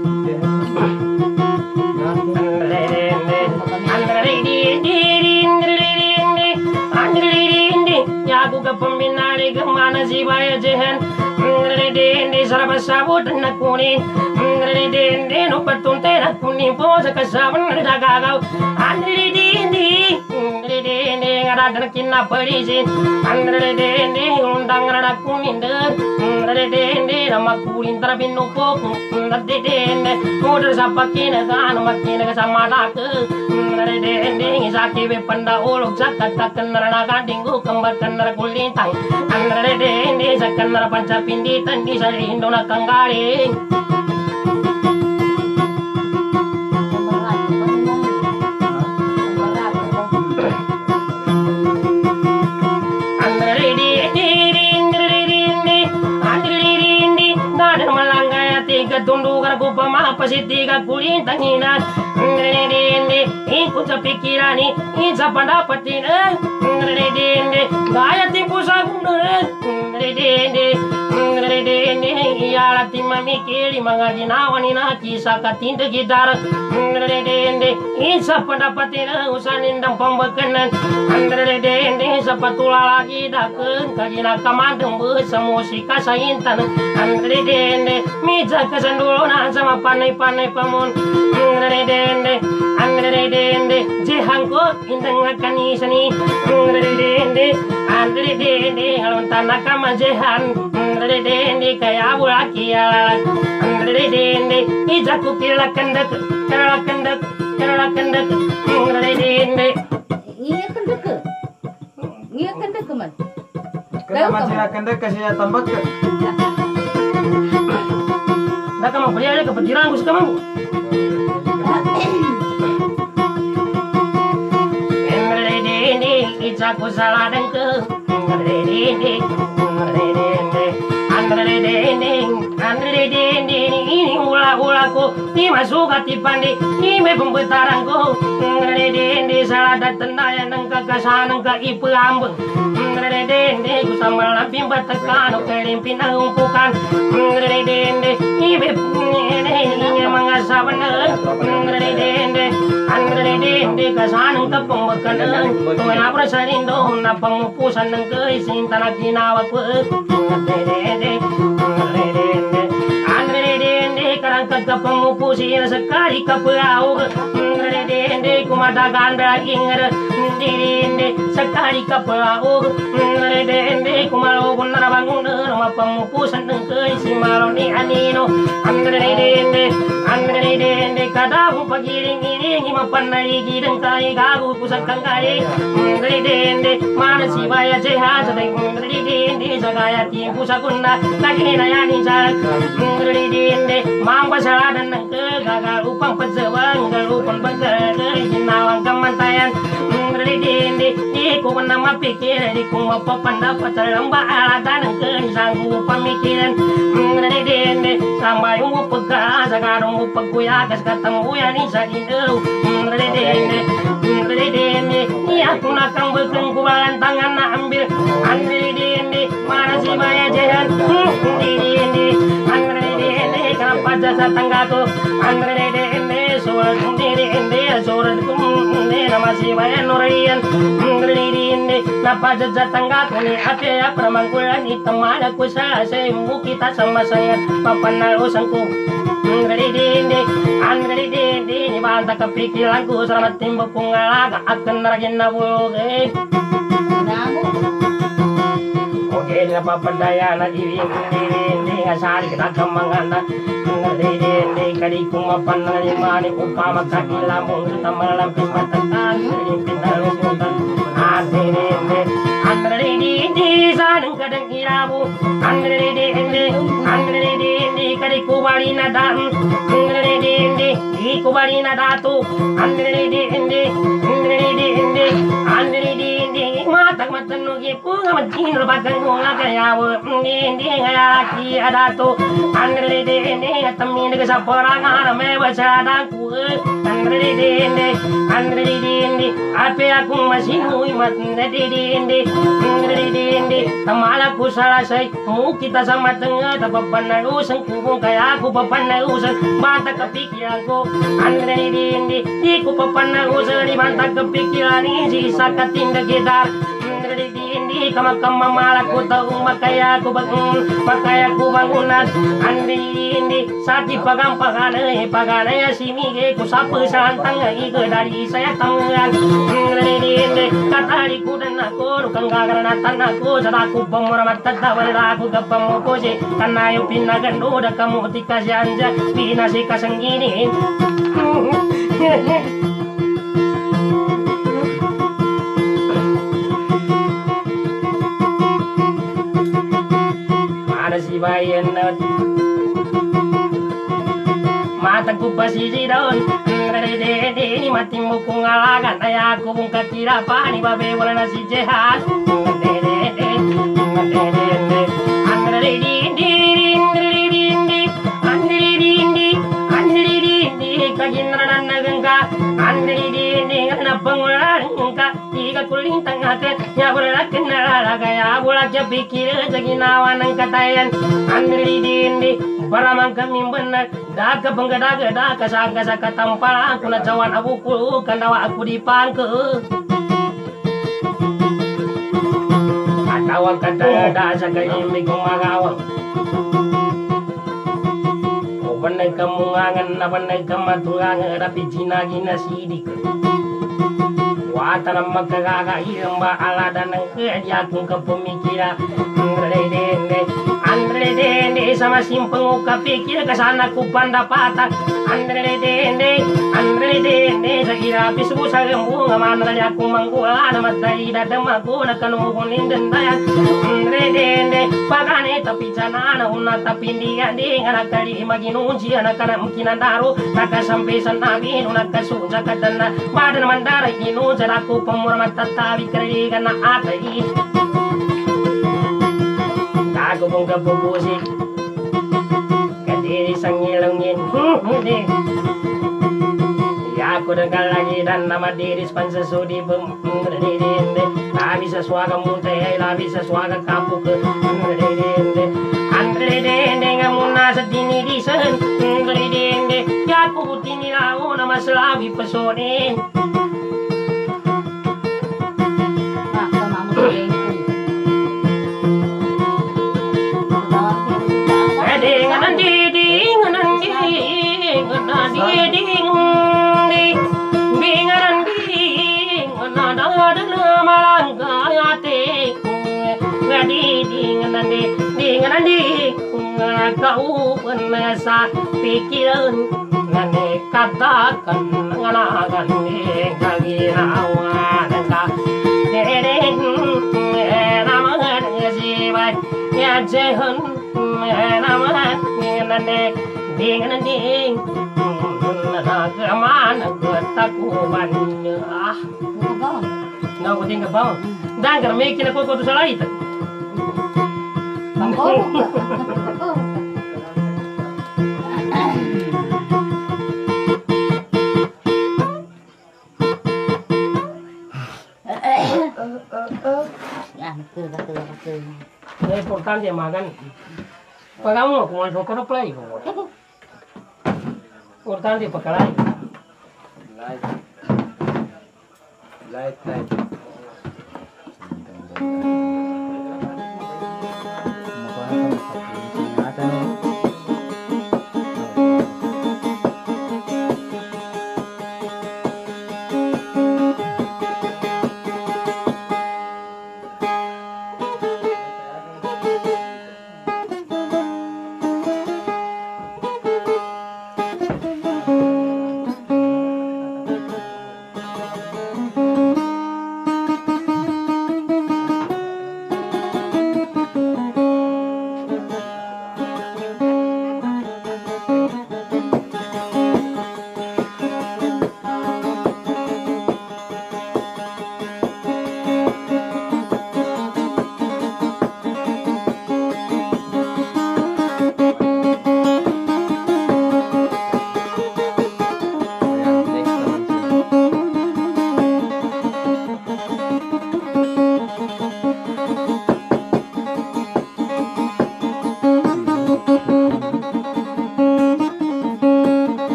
aku ke peminari ke mana si baya jehen dende saraba sabut nak kuning dende no patunte nak kuning po sa kasaban daga gau andri dende dende ngada dan kinna parisin andri dende undang ngada kuning de dende nama kuning tarabinu po dende moder sapakina kan makina sama dak dende ngisaki be panda uluk zakat takkan naraga dinggu kembakan kulintang andre dende sakan panca pindi tandi salindo nakanggaring andre dende dende andre dende nadan malangaya tiga tundu garku pama pasitiga kulintang ina andre dende ikut sapikirani insa pendapatin andre dende gaya tipu saguna dende dende iya lati mamikiri mangaji nawani na kisah katinda gitar dende insa pendapatin usan indang pembekanan dende sepatula lagi daken kajina kamandeng besa musika saintan dende mija kesandulunan sama panai-panai pamun dende andre dende jehangko indang kanisani dende andre dende alon tanah kamajehan andre dende kaya bulaki alat andre dende ijaku kila kendak kila kendak kila kendak andre dende Iya kendak ke? Iya kendak ke man? Kenapa sila kendak kasih tambak ke? Dah kamu beli aja kepikiran gus kamu. Andre dende ijaku salah dengke andre dende andre dende andre dende ini ulah-ulahku dimasuk hati pandi ini pembetarangku andre dende salah datendaya nang kakasan nang kaipu ambeng andre dende ku sambal lampi batekan kelimpi nang umpukan andre dende ini ini mangasa bener andre dende andre dende kasan nang pembekan tuan apa sarindo na pengupusan nang keisin tanah kinawa ku andre dende andre dende karang kagak pengupusin sekali kapau andre dende kumadagan beragingер dende sekali kapau andre dende kumalo benar bangun rumah pengupusan nang keisin maroni anino andre dende andre dende kadang pagiring ini mapanai gideng kai gagu pusakang kai andre dende mana si baya sehat sedeng andre dende sagaya timpu sakunda lagi nayani sak andre dende mamba saladan nang ke gagal upang pezewang galupan bagal jinawang kemantayan andre dende iku nama pikir iku apa pendapat lembah aladan nang ke sanggup pemikiran andre dende sampai umur pegah sakarung upekuya kas ketemu ya ni sadineu andre dende andre dende iya aku nakang bekeng kubalan tangan na ambil andre dende mana si baya jahan dende andre dende kenapa jasa tanggaku andre dende surat dende surat kumne nama si baya nurian andre dende kenapa jasa tanggaku ni ate ya pramangkulan iteman aku selesai mu kita sama sangat papanal usangku andre dende andre dende ni banta kepikiranku selamat timbuk pungalaga akan ragin nabuluge Namu. oke ni apa pendaya na diri dende ngasari kita kemangana andre dende kadi kumapan na mani upama kakilamu kita melampis matakan pindah lusutan andre dende andre dende sadeng kadang irabu andre dende andre dende kadi kubali nadam andre dende di kubali nadatu andre dende punga macin lebatkan bunga kaya ini kaya ki ada tu andre de ne tamin ke saporangan me wasada ku andre de ne andre de ne ape aku masih hui mat de de ne andre de ne tamala ku salasai mu kita sama tengah tapapan usan ku kaya aku papan usan mata kepikiran ku andre de ne di ku papan usan di mata kepikiran ini sisa katinda gitar ini kama-kama malaku tahu makaya ku bangun makaya ku bangunan andi ini sati pagang pagane pagane sini ke ku sapu santang ike dari saya tangan ini katari ku dan aku kanggaran natan aku sadaku pemuramat tadawal aku kapamu koje karena yo pinagan udah kamu dikasih anja pinasi kasang gini si bayan mataku pasti daun dede ini mati muku ngalagan ayah aku bungka kira pani babe wala nasi jehat dede dede dede andre dindi dindi andre dindi andre dindi kajinran nagengka andre dindi ngana pengulan ngka tiga kuling tengah ke ya bola kenal gaya bola pikir jaginawan ang katayan andre dindi para kami benar dah ke penggedak dah ke sangka sangka tampal aku nak cawan abuku kandawa aku dipangke atawang kata dah sangka ini kumagawang panai kamu ngangan na panai kamaturangan rapi jina gina sidik wata nama kagaga iramba ala dan keadiatun ke pemikira andre dende andre dende sama simpeng uka pikir kesana ku pandapatan andre dende andre dende sakira pisu sarembu ngamana aku manggula nama tadi dadam aku nakan mukunin dendayan andre dende pagane tapi janana una tapi dia dengan kali imaginu uji anak-anak mungkin daru nak sampai sanabi nak suja kadana badan mandara inu jaraku pemurmat tatabi kari kana atai aku bongka bubusi kadiri sangilangin ya aku dengar lagi dan nama diri spansa sudi bum tak bisa suara mutai tak bisa suara kapuk andre dende ngamuna sedini disen andre dende ya aku tini lau nama selawi pesone Pak sama musik ding nandi ding nandi nandi ding ding nandi nada malangga ate ngadi ding nandi ding nandi kau penasa pikiran nane katakan ngalagan kagi rawan ka deden nama ngasibai ya jehun nama nane ding nandi na kemana ketaku banyak ah nggak kuting ke bawah dan karena mikir aku kau tu salah itu es importante makan pagamos como el socoro play importante pakalai light light light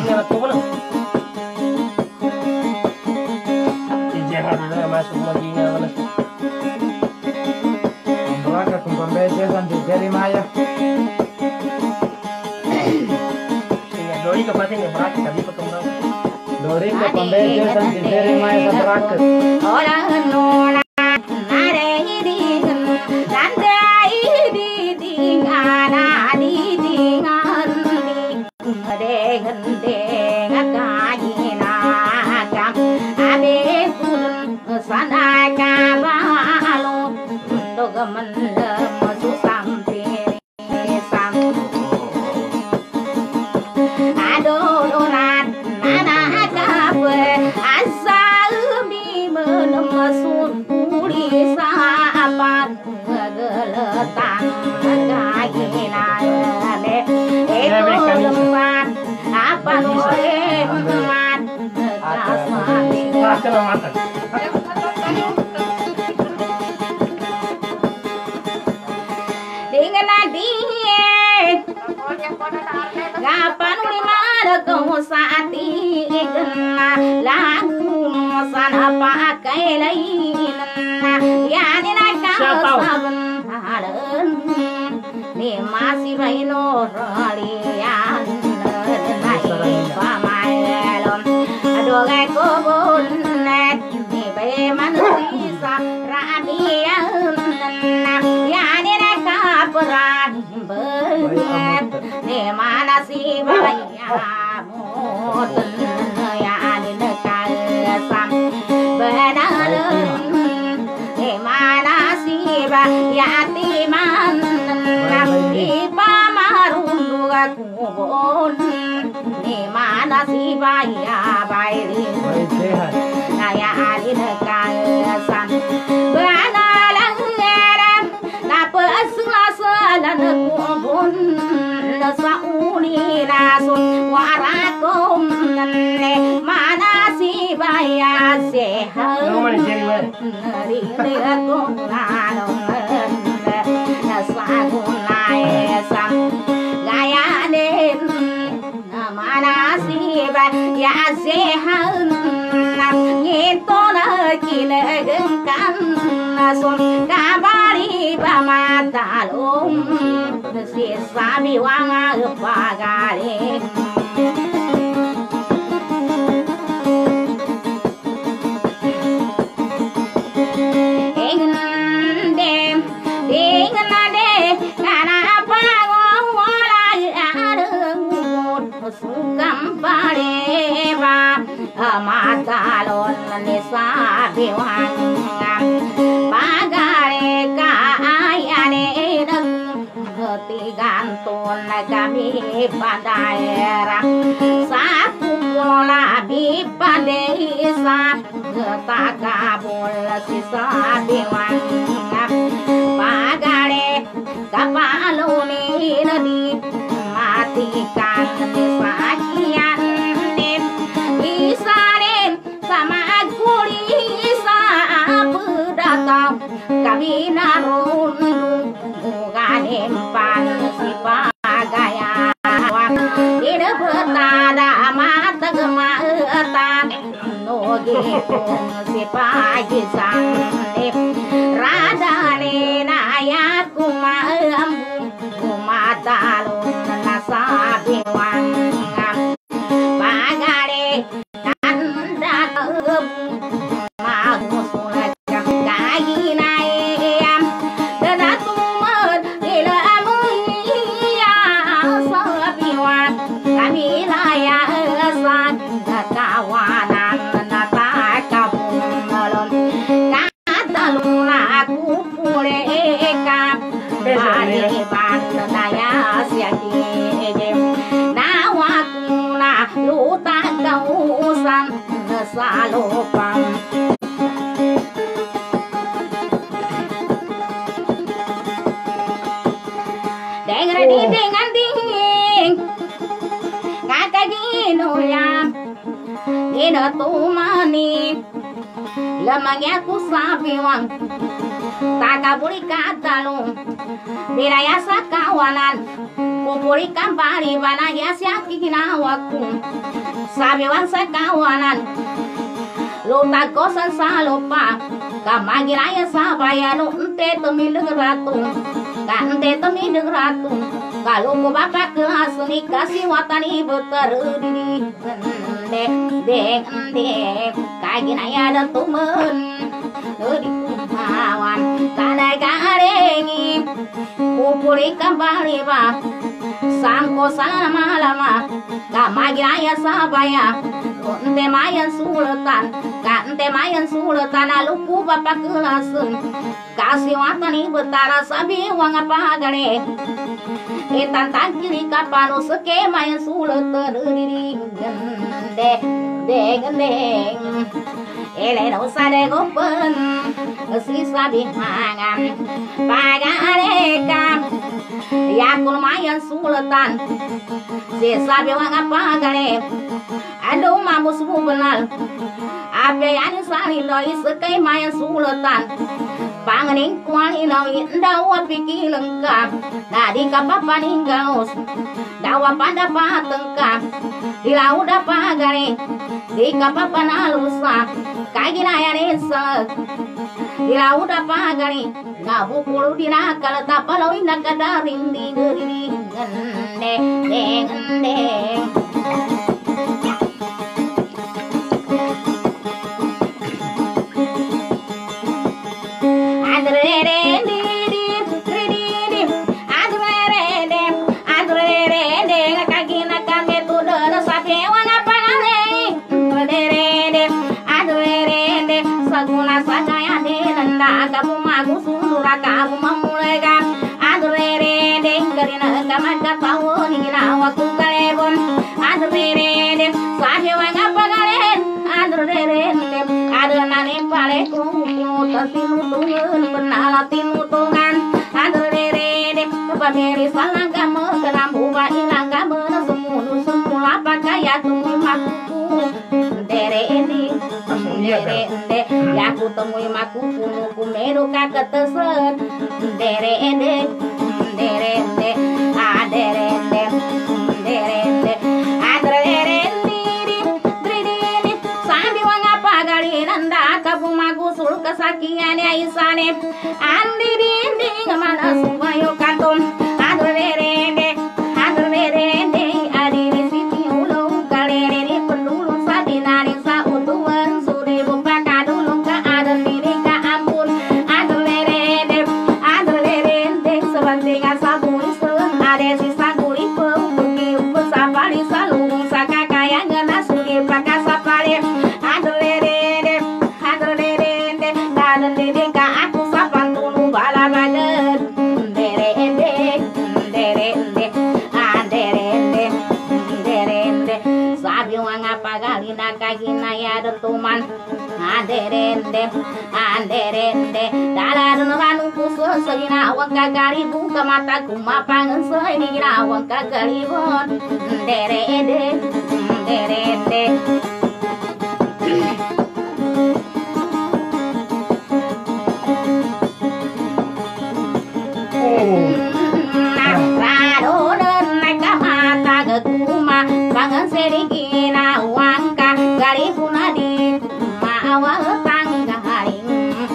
Tinggal tuh mana? Jangan ada masuk lagi nggak mana? Berangkat ke pembeja sampai dari Maya. Tinggal doi ke pati nggak berat kali ketemu. Dori ke pembeja sampai dari Maya berangkat. Orang nona nare di nanda di dingan di dingan di degen degen kajina kam abe kun sana kabalo dogaman masu sampai sam adonan nana kabe asal mi menemesun puri sahabat geletan kajina me itu lemat apa boleh mat kasmati Ah, kena mata. dengan adie kapan uli mana kau saati kena lagu sana pakai lain ya ni nak kau saben halen ni masih baino ralian nai pamalom aduh gay ko bonet ni be manusia radian ya ni nak kaperan benet ni mana si bayamu ya ni nekal sam benaran ni mana si bayatiman di pamarun duga kubon ni mana si baya bairi naya ali nekal sam benaran napa asla-aslan kubon sauni nasun warakum ne mana si baya sehat ri ko nalong nasagunai sam gaya den mana si baya sehat ngito na kinegengkan nasun kabari pamatalong si sabi wanga pagale engende engende kana pangola arung sukam pareva amatalon ni sabi wanga pagale ka ayane gantung kami pada saku pola di desa tak kabul sisa biwang pagare kapaluni nadi matikan sakian isare sama kulisa datang kami narun ganempan si pagaya ida betada mata gematan nogi pun si pagisan radane nayat kumam kumatalun nasabiwan pagare nanda magusulat kainayam dadatuman ila amuya sabiwan kami layasan kawanan natakabun malon katalun aku puleka baliban naya siaki nawakuna luta kausan salopang dengan dengan ding kata gino ya gino tumani lemangnya ku sabiwang tak boleh kata lu dirayasa kawanan ku boleh kembali bana ya siaki kinawaku sabi wan sa kawanan luta ko sa salopa kamagilaya sa bayano ente tumileng ratu ka ente tumileng ratu kalau ko bapak kelas ni kasih watani beterudi dek dek dek kaginaya dan tumen di kawan kadai karengi kupuri kembali ba sangko salama lama kamagilaya sa baya ente mayan sultan ka ente mayan sultan aluku bapak kelasun kasih watani betara sabi wang apa gare etan tangkiri kapano seke mayan sultan diri gende de gende ele no sade gopen si sabi hangam pagare kam yakul mayan sultan si sabi wang apa gare aduh mamus benal abe yani sari loi sekai mayan sultan panganing kuali loi ndawa piki lengkap nadi kapapa ninggaus dawa pada patengkap di laut apa gare di kapapa nalusa kagina yani sek di laut apa gare ngabu pulu di nakal tapaloi nakadaring di geri gende gende kamu magu sura kamu mamulaga adrere de karina kaman katawo ni lawa ku kalebon adrere de sahe wanga pagaren adrere de adana ne pale ku ku tasinu tungun benala tinu tungan adrere de pameri salang kamu kerambu ba ilang kamu semunu semula pakaya tumu maku dere ini dere de ya ku temui maku kumu kumeru kaketeset dere de dere de a dere de dere de adrere diri diri sambi wanga pagali nanda kabu magu sul kasakiane aisane andiri ding mana sumayo katon adrere de adrere de adiri siti ulo kalere ni pendulung sadinari sa utuan suri bupa kadulung ka adan diri ka ampun adrere de adrere de sebanting asaburi se ade sisa guri pe pergi upu sapari salung saka kaya ngena suri paka sapari adrere de adrere de kadan diri ka aku sapan tulu bala baget dere de dere de adere de dere de sabi wanga pagalina kagina ya dentuman aderende anderende dalarun ranu kuso sagina awang kagali buka mata kumapangan sagina awang kagali bon derende derende pangan serigina wangka gali punadi mawa tangga haring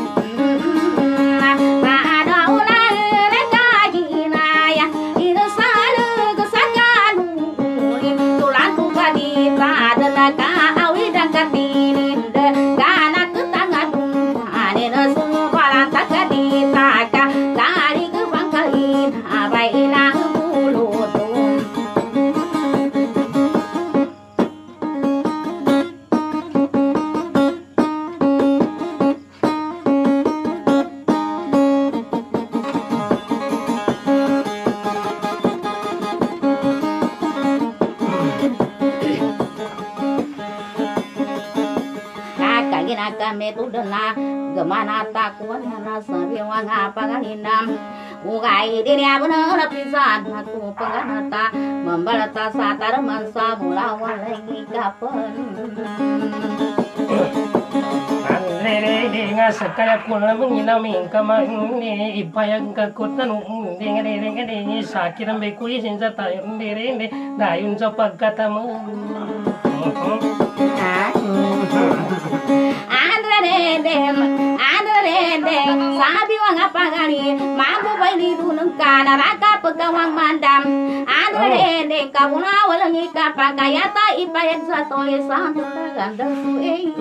ada ular lekagina ya ida salu kesakanu tulan tukadi padana ka awi dakatini de kana ketangadu ane nasu balanta kadi taka dari ke bangkain abai ilang bulutum kami tu dena gemana takuan rasa biwang apa kalinam ugai diri bener pisan aku penganata membalata satar mansa mulawan lagi kapan Rere dengan sekali kuala menginami kamani ipayang kakutan dengan rere dengan sakit ambil kuis senjata rere dayun cepat kata kana raka pegawang mandam anu rene kabuna walangi kapakayata ipayan satole santu gandeng suei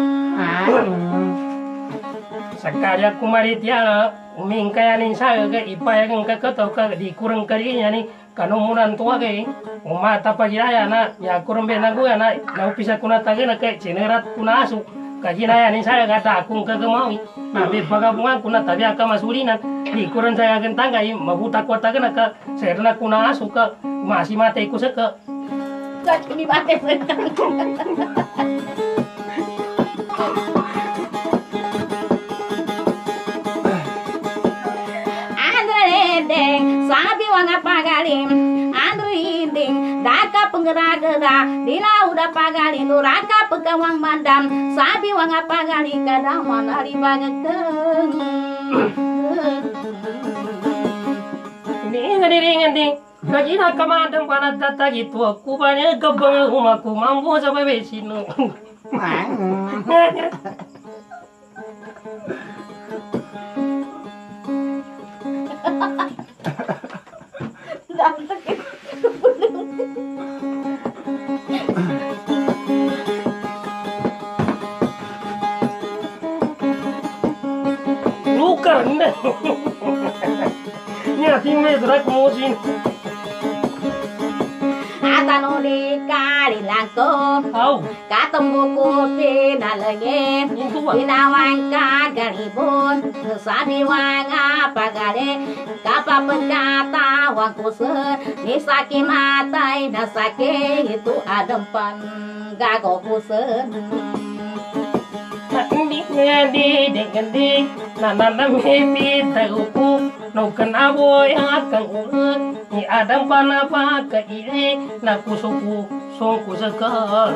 Sakarya kumari tiara uming kaya ning sa ga ipaya kang kakato ka di kurang karinya ni kanumunan tua ke uma tapagiraya na ya kurang bena gua na na upisa kuna tagena ke cinerat kuna asu kajinaya ning saya kata akung kagamawi na be pagabungan kuna tabia ka masulinan di kurang saya gentang kai mabuta kota gena ka serna kuna asu ka masih mate ku seka ini mate sabi wanga pagalim andu inding daka penggera-gera dila udah pagali nuraka pegawang mandam sabi wanga pagali kadang manali bagekeng ini ngadiringan ding kajina kamadang panat tata gitu aku banyak kebang umaku mampu sampai besino Luka rendah. Nyati medrak musim. Atanoli kali langko, Au, ketemu kopi nalenge, itu apa? binawang kagalibun, sabi wang apa gale, kapa pekata wang kuser, nisaki matai nasake itu adempan gago kuser. Hindi ngadi dengan di nananam hepi tagupu no kenaboy akan urut ni adam panapa ka ire na kusuku songku sekar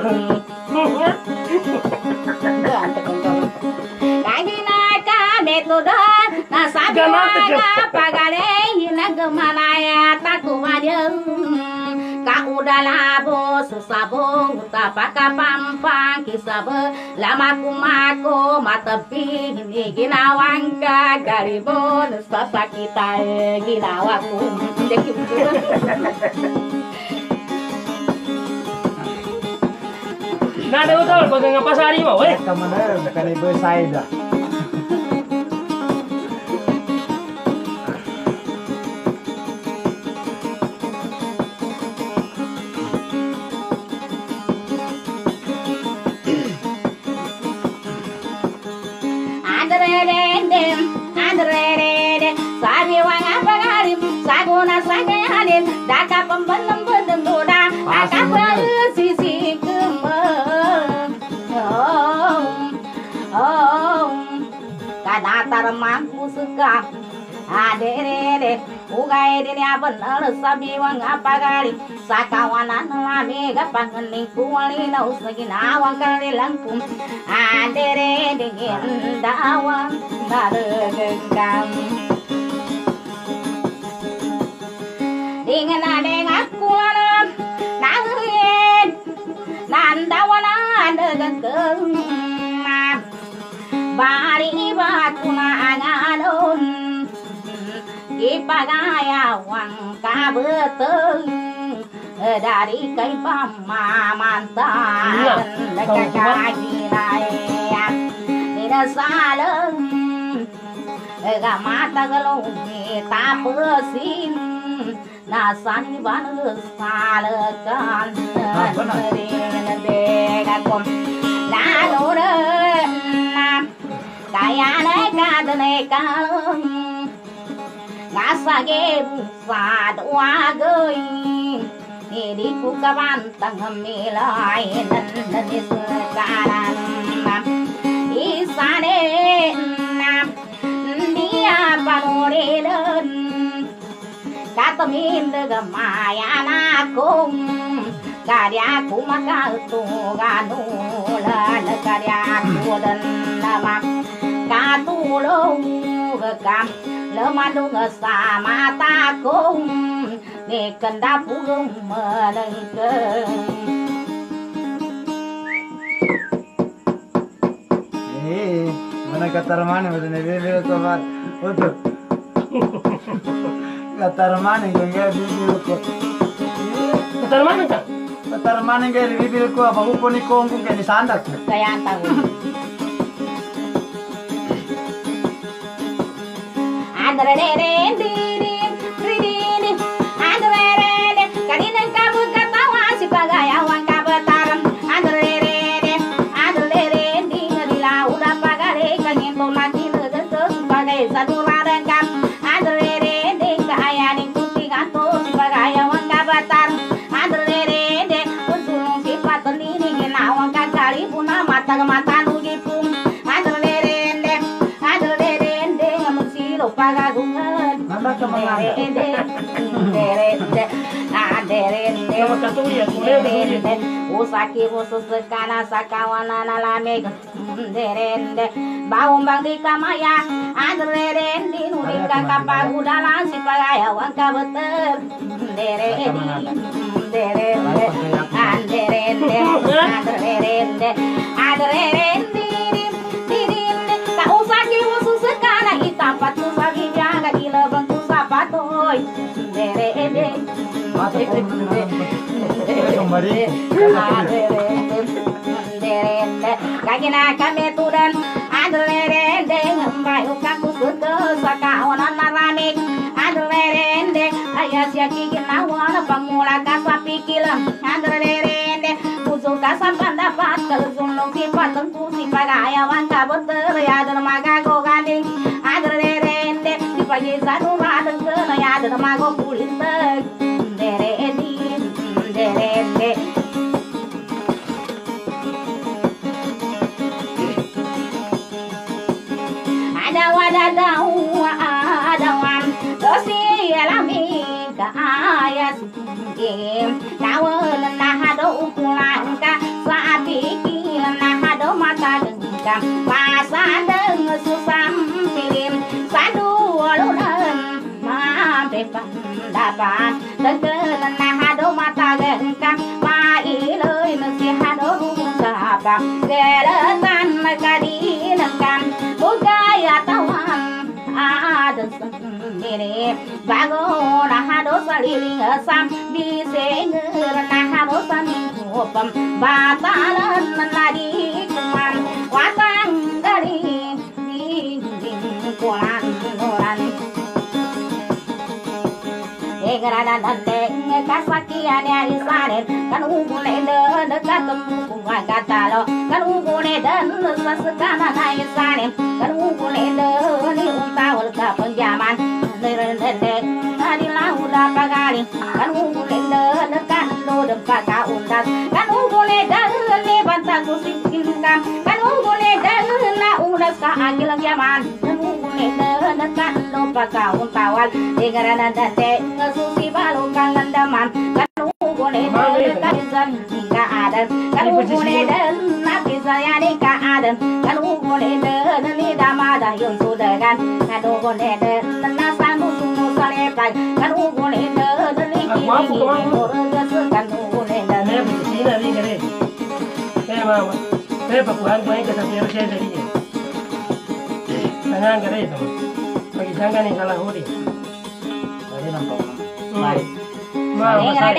Kagi naka metoda na sabi wang apa gale, hinagamanaya takumadeng. Kau udah labo susabong tapaka pampang kisabe lama kumako matapi ini ginawang ka garibon sasa kita ginawaku deki nada utol pag ngapasari mo we Kamana udah kan ibu saya dah. sabi wang apa garim saguna sagalim daka pembenem bedem doda aka sisi kemeng oh oh kadatar mampu suka adere ugai dini bener sabi wang apa garim sakawanan lami gapangening kuali na usagi nawang kali langkum adere dingin dawang naregenggam dengan adeng aku lanam nanguyen nandawana degengkeng bari bakuna anganon ipagaya wang kabeteng dari kai pama mantan kakakilaya tidak saleng gamata galong tapesin nasani banus salekan degakom lanure kayane kadene kaleng ngasage busa doa geuing di buka bantang milai nan di sekarang isane dia panorilen katamin degamaya nakum karya ku maka tu ganulan karya ku dan nama katulung gekam lemandung sama takum ni kendapung melengkeng. Eh, mana kata mana macam ni bebe tu apa? Betul. Latar maning gaya bibir ko. Latar mana kan? Latar maning gaya bibir ko apa ko ni kong kung kani sandak. Kaya ang tawo. Adrererendiri, ridiri, adrerere, kaninang kabugatawa si pagayawang kabataran. Adrerere, adrerende, dilaw na pagare, kanyento na kinagento si pagay sa duraran kam. Adrerende, kaayaning tutiganto si pagayawang kabataran. Adrerende, unsulong si patalini, ginawang kagari po na matag matanugi po. Adrerende, adrerende, amusilo pagagungan. Nanda ka mga Derende, derende, aderende, Sama satu ya, boleh derende, usaki usus kana sakawana nalameg, derende, baumbang di kamaya, aderende, nuling kakapagudalan si pagayawang kabeter, derende, derende, aderende, aderende, aderende, dirinde, kausaki usus kana itapat tu sa bibiyaga ilabang tu sa patoy, derende, kagina kami tudan adlerende mbayu kakusut sa kaonan naramik adlerende ayas yakigin nawan pamula kasapikilang adlerende puso kasampan dapat kalsulong si patengku si pagayawan kabeter yadan magagoganding adlerende si pagisanu radeng kena yadan magogulinteg derende derende ada wadadau adawan dosi alami kaaya singim kawan nahado ukulan ka saabiki nahado mata gengkam pasadeng susam pilim sadu alunan mampe pandapan tegelen nahado mata gengkam maileuy nasihado sabab geletan kadinengkan bugaya tawan ada sendiri bago nahado saliling asam bisengeur nahado samingkupam batalan menadi kuman watang dari dinding kulan nuran Egrana danteng kasakian ya isanen kan ugune de katemu kunga katalo kan ugune dan sasekana na isanen kan ugune de ni untawal ka penjaman nerende adilah udah pagari kan ugune de kan do de ka undas kan ugune de ni bantang kusikin kam kan ugune de na udas ka agil jaman kan ugune de kan do ka untawal egrana danteng susi balu kangen daman kan ugune de kan izan hingga adan kan ugune de nabi saya nikah adan kan ugune de ni damada yang sudah kan kan ugune de nasan musuh salepai kan ugune de ni kini orang kan ugune de Saya bersih ni kere. Saya mau, saya pakuan kau yang kesatian saya tadi. Tangan kere tu. Bagi jangan ni salah huri. Lagi nampak. Baik. Mau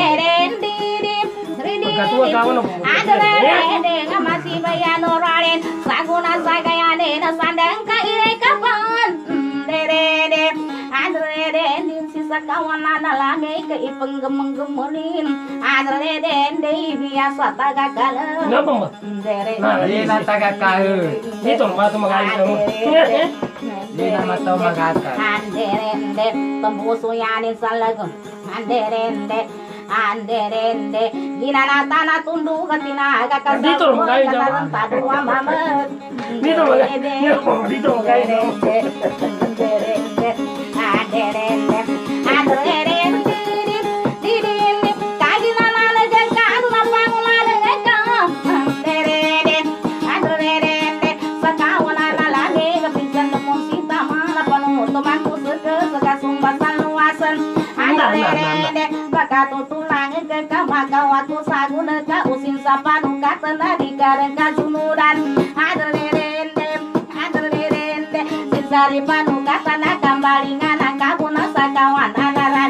Pagkatua kawan aku. Adrerende ngamasi bayano raren saguna sagayane na sandang ka iray kapan derede adrerende sisa kawan analame ka ipenggemeng-gemerin adrerende biasa tagakala Kenapa mbak? derede Di na taga kau. Itu mbak tu makai kamu. Di na mataw magata. Anderende tembuso yanin salagon anderende anderende ginanata na tundu katina ka Dito, magkain ka. tadua mamet Dito, magkain. Dito, magkain ka. anderende anderende anderende dirinde kaginana na jangkan na pangulala ka anderende anderende sakawana na lagi kapisan mo sita mana panu tumaku seke sakasumbasan luasan anderende bakatutulang ke kamakawatu saguna ka usin sapanu katana di kareng kajunudan anderende anderende sisari panu katana kambalingan kabuna sakawan anara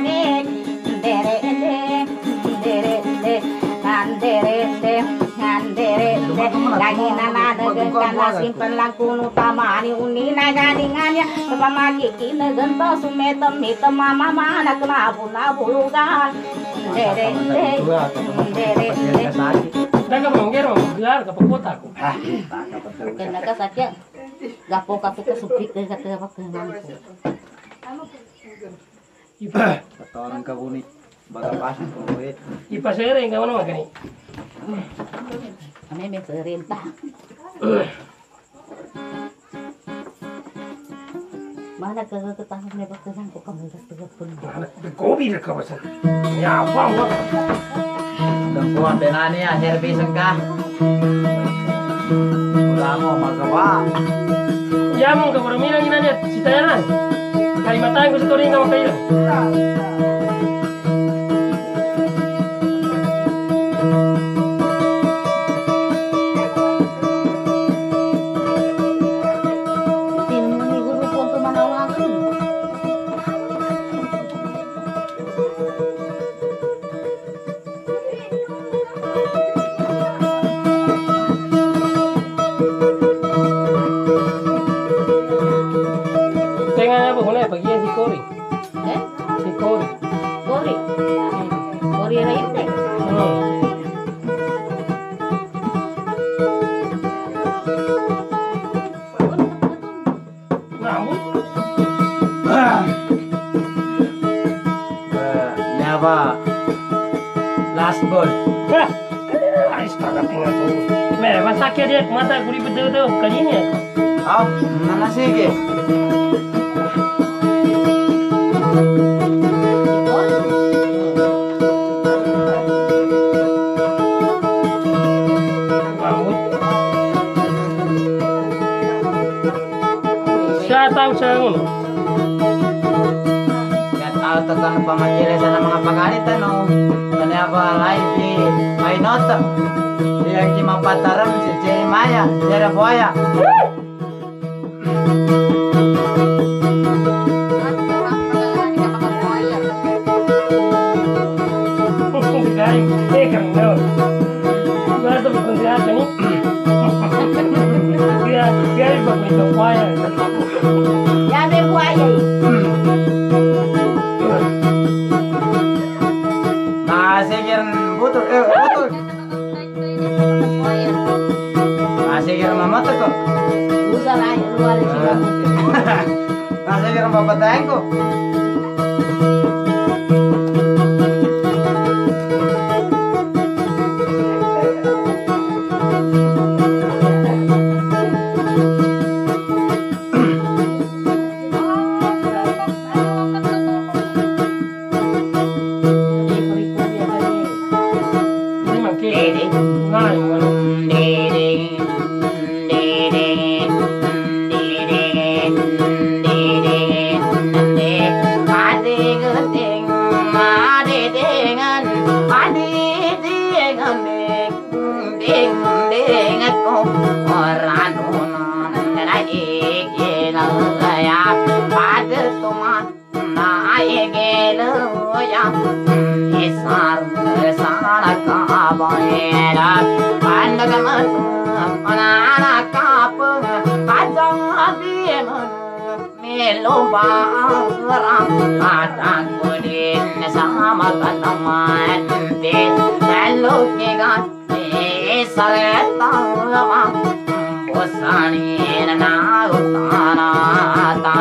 de lagi nana de kana simpen langkung utama ni uni na gadingannya sepamagi kine gento sumetem hitam mama mana kena puna bulugan de de de de de Daga mongero gelar ke kota ko. Ah, kena ka sakya gapo kapo ka supik ke kata apa ke mampu ketoran ka buni. Baga pas ko wet. Ipasere nga ano magani. kami me serintah mana ke ke tangan me bakal ko kami ka pun Kopi ka basa. Ya, bang. Dengkuan benani akhir biseng ka. Ulah mau magawa. Ya mo ka boromina ginanya citayan. Kalimatan ko sa turing nga makaila. Tengahnya apa guna bagian si kori. eh Si kori. kori kori lain deh Hmm. Namun, Ini apa? Last ball. wah, ais kagak tinggal tuh. Meh, masaknya dia mata kuri betul-betul kalinya. Oh, mana sih ke? Rambut. Siya tahu siya ngono. Gak tahu tekan pamajire sana mga pagalitan no. Kani apa live di may nota. Dia cuma pataram si Jeremiah, Jeremiah. Guys, eh kan no. Gua tuh bukan siapa nih. Dia dia ibu itu kuaya. ya me buaya Masih kiran butuh, eh butuh. Masih kiran mama tuh kok. usah lah luar sini Masih kiran bapak tangko. Ini makin ngai ngono. Lomba kadang kudin sama teman lalu kegat saleta lama bosani na utana ta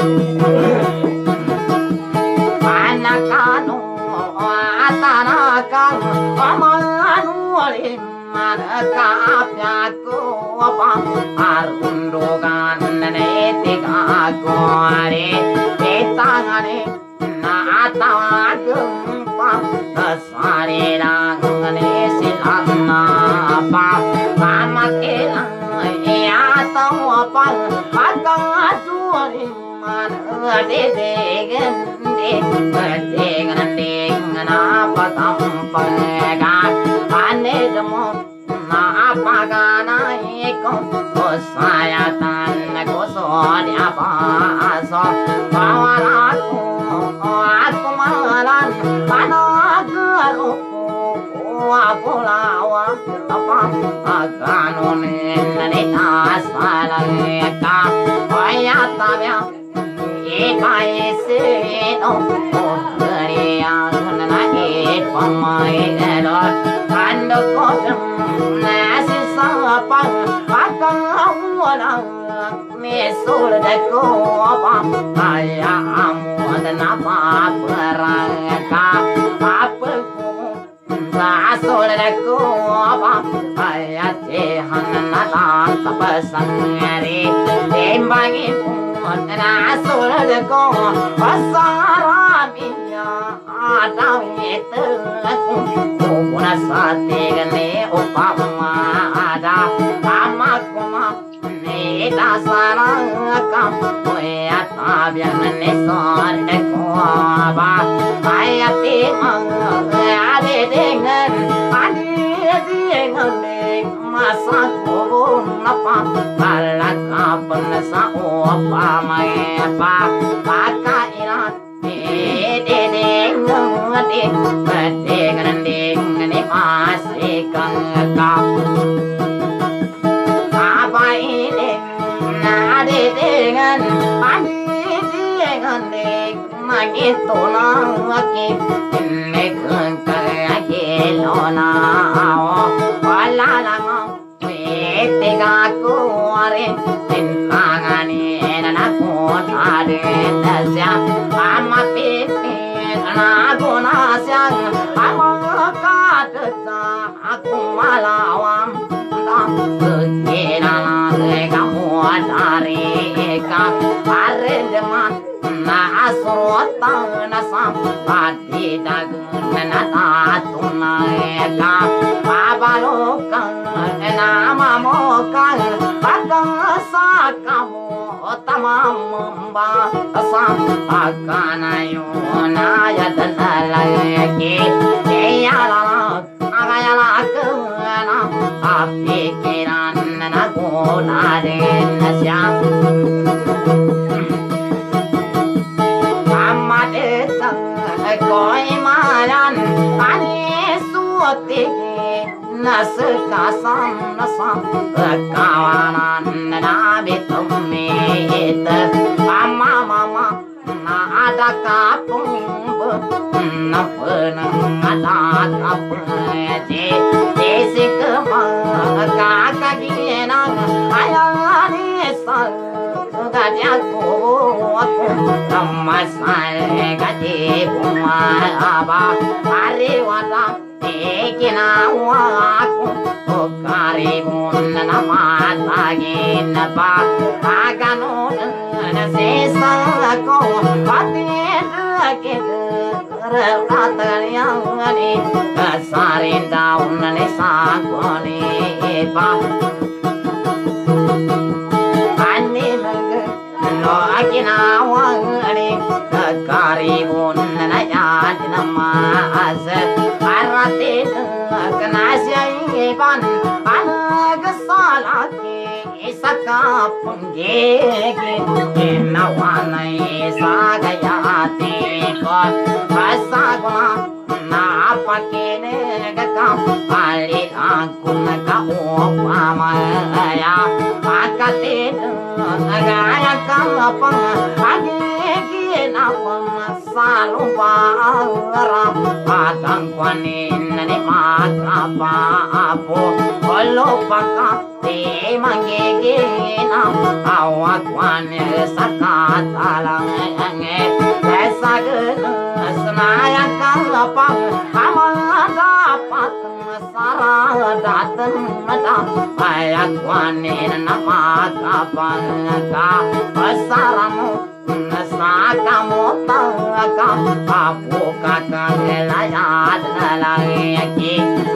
anakanu atana kan amanu manaka apyaku apa arundogan netika gore etangane na gempa sare rangane silana pa pamakela ya tahu apa atang ajuari man de de gende de gende apa tampanga ane demo na apa gana eko saya tan ko so ni apa so bawalaku aku malan panageru aku lawa apa Kanun nita salaka Oyatavya Ipaisino Okariyan na ipamaino Kandukotum Nasisapang Pagkawala Misul de kopa Kaya amod na paparaka Papakumu Nasul de kopa Kaya tihan na lang kapasangari Timbagi pumot Nasul de kopa Pasaramiya Adawit Kuna sa tigani upamada Amakuma Nita sarangakam Kuya tabian nisor de kuaba Ayati mga adidingan Adidingan Masa kubun apa Palakapan sa upamaya Pakairat Didingan Patingan dingan Masikan kap Dengan Panitingan Magito lang akip Inekang kagilo na Wala lang Witiga ko rin Tintanganin ako Tarin na siya Amapipin Ako na siya Amakatata Akong malawang Kekinalang Kamuatari Ka Parindaman Na asrotan Na sampatidagun Na tatunay Ka Pabalukan Na mamukan Pagkasaka mo Tamamamba Sa pagkanayon Ayadan alayaki Kaya lalak Kaya lakana Pikiran na guna din na siya Amadetang ko'y malan Panisutiki na sukasam na sa Kawanan na bitumit Pamamama na adakapong Na punang adakapati Desi kemagakaginang Ayanisal Gadiaku aku Tamasal gadi pumaba Ariwata Ikinawa aku Ukaribun namatagin pa Aganon Sisa ko Patidakit Ratan yang ni Kasarin daun ni sakoni pa Ani mag No akinawang ni Karibun na yad nama az Aratin Kanasya iban Anagasalaki Isakapungegi Inawanay Sagayati ko Pasaguna na pakinigakam Palit ako nagkaupamaya Pagkatid Nagaya kapang Pagiginapang Salumparam Patang kwanin Ni makapapo Olo paka Di mangiginam Awak wanil Sakatalang Pesagin Senayan kalapang Amang dapat Saradaten Madam Ayak wanin Namakapang Ka Pasaramu Nasakamu Tangaka Apu kakanglayad Nalayaki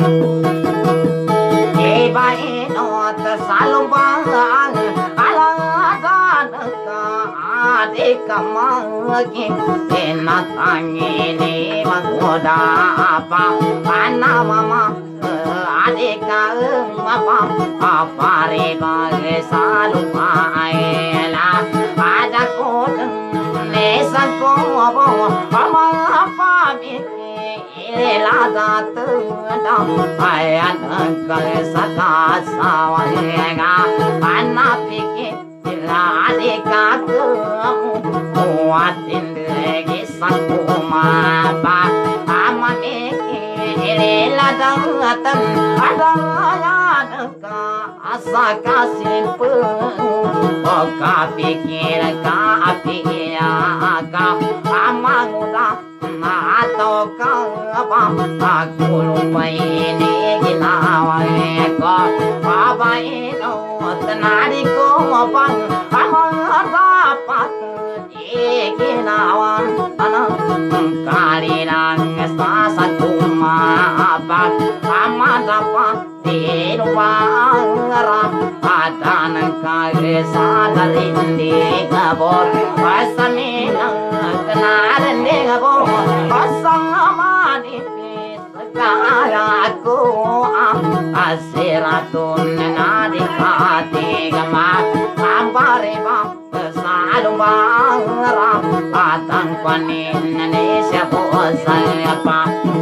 Iba inot Salumbang Aladan Ka Adik kamagi Tinatangin Magoda Apa Panamama Adika Apa Apari Bagi Salupaela Ada kodeng Nesan ko Pamang Pamiki lada terdam ayan kare sakasa walega anak pikir lade kagum muatin lagi sakuma pa amane lada tan ada ayan ka asa kasimpeng oka pikir ka api ka amanguda atau kau apa aku lupa ini ginawa ko apa itu tenadiku apa amal dapat di ginawan anak kali nang sasa kuma apa amal dapat di ruang arab ada nang kali sadarin di kabur pasami nang kenalan di kabur pasang amani segala aku asiratun nadi hati gama ambare bang salum bang patang panin Indonesia bosan apa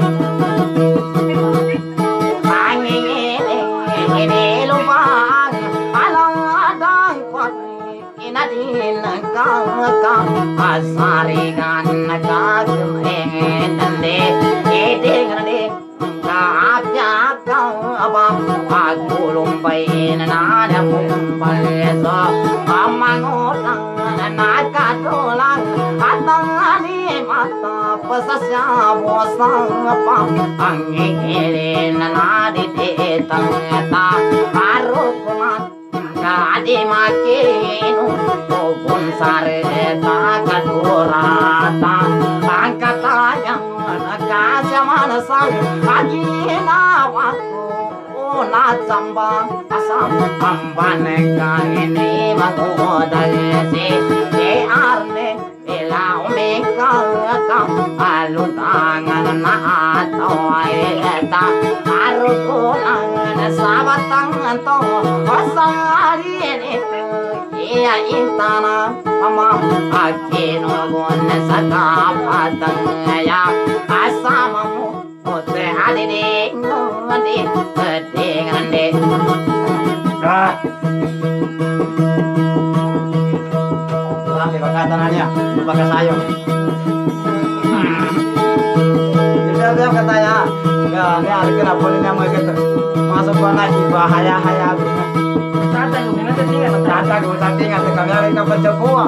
angin ini lumbang alang adang kuat inadin kang asaringan kagem dende edeng-dende kaapya kang abang aku lumpai nada mumpal so amangotang nakatulang atang ani mata pasasya bosang apa angin nadi tetang ta arukumat kadi makinu pokun sare kadurata angkatanya nakasya manasang ajina waku na zamba asam ambaneka ini magodalesi e arne ela omeka ka alutangan na atoeta arukunan sabatang to pasang hari ini iya intana ama akino gon sakapatang ya asamamu ote adide ngandi ade ngande ah Sampai katananya pakai sayur. Dia dia katanya, ya ini ada kenapa ini mau gitu. Masuk kona di bahaya haya begini. Tata gue nanti tinggal Tata gue tadi nggak kami hari kapan coba.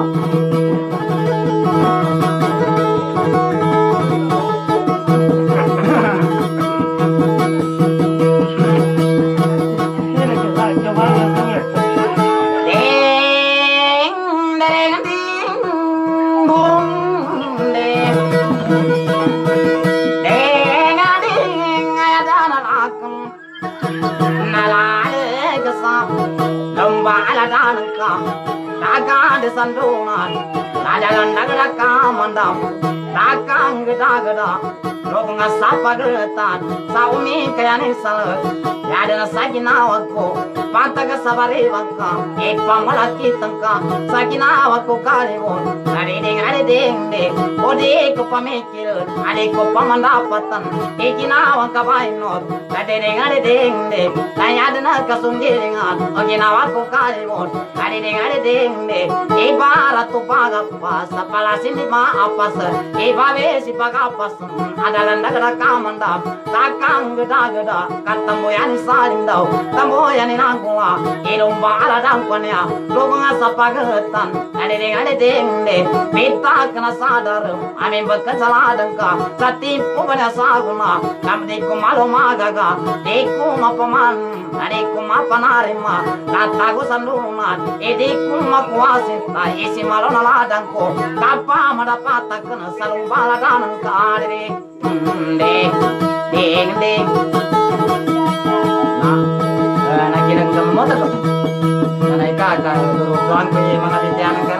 Sandungan, rajalan nagara kamandam, rakang geda-geda, rogunga sapa getan, saumi kayani salat, yadana saginawako, pantaga sabari waka, ipa malaki tangka, saginawako kalibon, adiding adiding de, odi ko pamikil, adi ko pamandapatan, ikinawang kabainot, adiding adiding de, kayadana kasungiringan, oginawako kalibon, adiding adiding de, ibarat tu pagapas, palasin di maapas, ibabe si pagapas, adalah negara kamandap, takang geda-geda, katamboyan saling daw, tamboyan inangkula, ilumba ala dangkonya, lugunga sa pagatan, adiding adiding de, bita kena sadar, amin berkesalahan ka, sa tipu banyak saguna, kamdi ko malo magaga, di ko mapaman, adi ko mapanarima, katago sandungan, edi ko makuasin, isi malo na ladang ko, kapa madapata kena salumbala ganang ka, adiding, ding, ding, ding. Nah, nak kira gemot tu. Nah, kakak itu tuan punya mga bitian kan?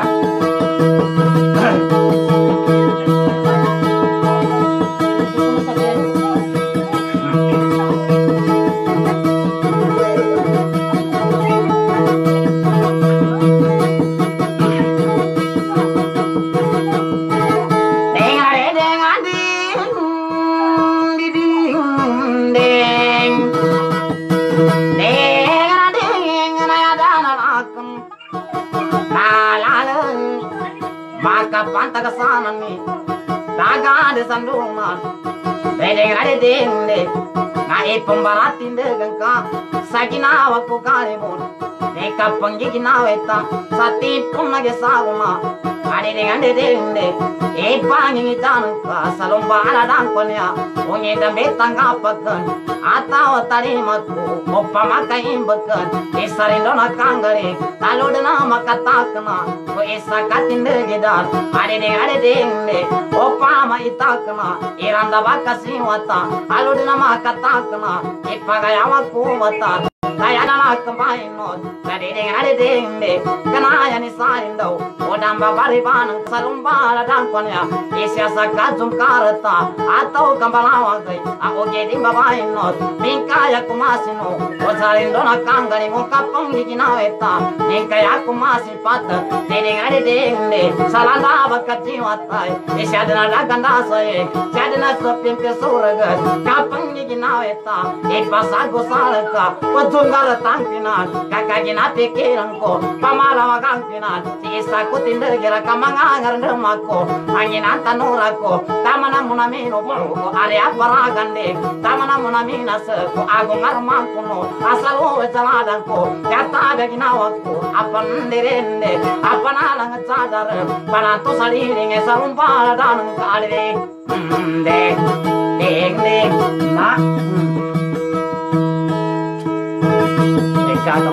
Ding, ding, ding, ding, ding, kapan tak kesana nih daga de sandungan bedeng rade dende ngai pembaratin de gengka sakina wakku kalimun deka penggi kinaweta sati pun nage sauna ade dengan de dende e pangi tanka salomba ala dangkonya onye da betang apakan atau tadi matu oppa makai imbakan isarindona kangare talodna makatakna ko isa katinde gedar ade de ade dende oppa ma itakna iranda bakasi wata alodna makatakna ipagayawa ko wata kaya na kemainot ade de ade dende kanaya ni sarindo odamba bariban salomba ala dangkonya isya sakajum karata atau kambalawa gai ako geding babainot Ninkaya kumasino, osarindona kangani mo kapang giginaweta. Ninkaya kumasipat, diningari dingde, salanda bakatiwatay. Isyadana lagandasay, syadana sapim pesuragas, kapang giginaweta. Ipasago salaka, pajungar tangpinan, kakaginapikiran ko, pamalawagang pinan. Si isa ko tindagira kamangangar namako, anginan tanura ko, tama na munamino ko, ari aparagande, tama na munamina ko ago ngarman kuno asalo ecaladan ko yata de ginawa ko apan dirende apana lang cadar pananto saliring e salumpa dan kale de deng deng na dekado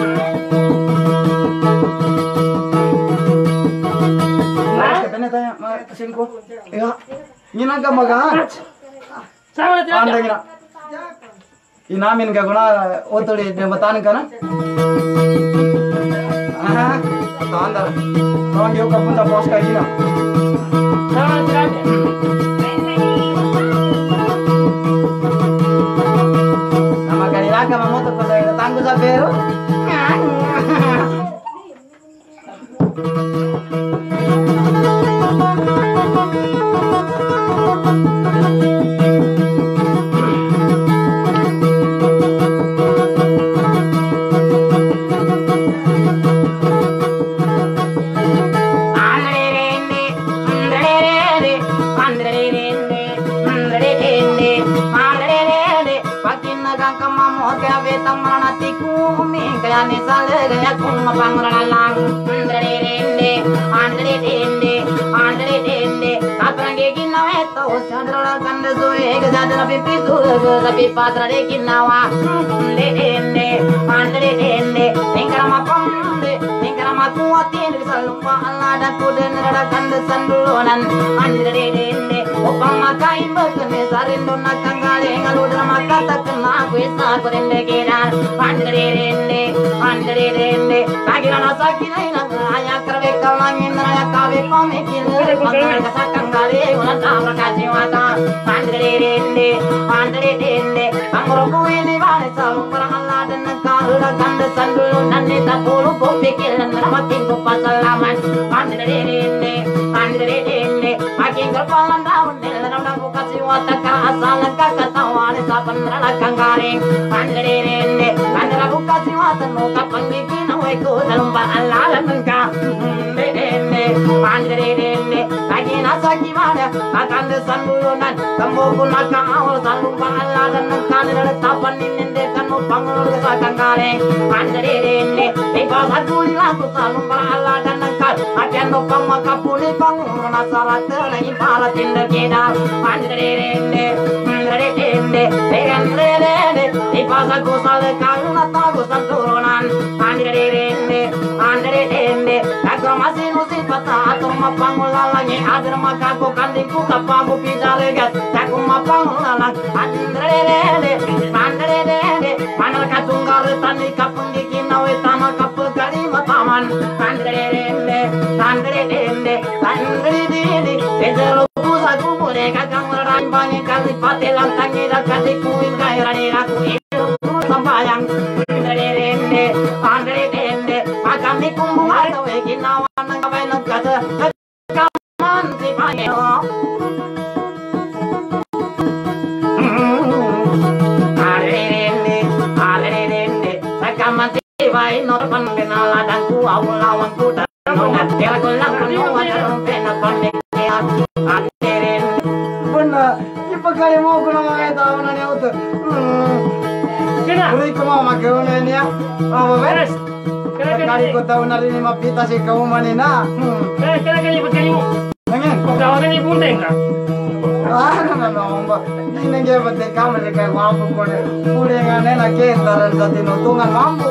na katanya tanya singko ya nyina ga maga sama dia andangina inamin ka guna otoli dematan kana ah tandar tong yo ka punta bos ka ina sama dia nama kanila ka mamoto ko sa tanggo sa pero ni sale gaya kuma pangalalang andre dende andre dende andre dende taprange ginaweto sadra kande zoe gadra pipi zoe tapi patra de ginawa dende andre dende ningara pamde ningara kuatin salumba alla da kuden rada kande sandulonan andre dende opang makai bakne sarindo nakangale ngaludra makata kena kuisa kurende kiran andre dende andre dende bagirana sakina ina aya karve kalangin aya kave pamikil mangal sakangale ulan tamra kajiwata andre dende andre dende angro kuini vale salumra alla dan karuda kande sandulu nanne tapulu popikil namakin popasalaman andre dende andre dende makin kerpalan daun nella kajiwata ka asalan kakatawane sapanra kangare andre dende andre kajiwata no kapangikina weko salumba alla nangka dende andre dende lagina sakimana akande sandulunan kamboguna ka awal salumba alla nangka nella tapan ninde kanu pangul sakangare andre dende eba saduli laku salumba alla nangka akendo pamaka puli panguna salate nai pala tinda keda andre dende andre dende andre dende eba sagosale kaluna tago santurunan andre dende andre dende agromasi nusi pata atoma pangulalanye adrma kago kandingku kapamu pijale gas takuma pangulalang andre dende andre dende manal kacunggar tani kapungi kinawe tama kapul kalima taman andre dende andre dende andre dende tejelo pusa kumure kakang ran bangi kali patelang tangi rakati kuin kairani raku sambayang andre dende andre dende makami kumbung arwe kinawan ngabay nagkata kaman si payo andre dende andre dende sakaman si payo no pan kenala dan ku awlawan ku Nongatela con la mano a pena con me Anderin Benar, kita kali mau kena makai tahu nanya itu. Kena. Beri kau mau makai ini ya? Apa beres? Kena Kali kau tahu nari ni mapita si kau mana na? Kena kena kali berkali mu. Nengen. Kau kau kali pun tengah. Ah, na na omba. Ini nge bete kamera kayak mampu kau ni. Pulih ngane nak kentaran satu notungan mampu.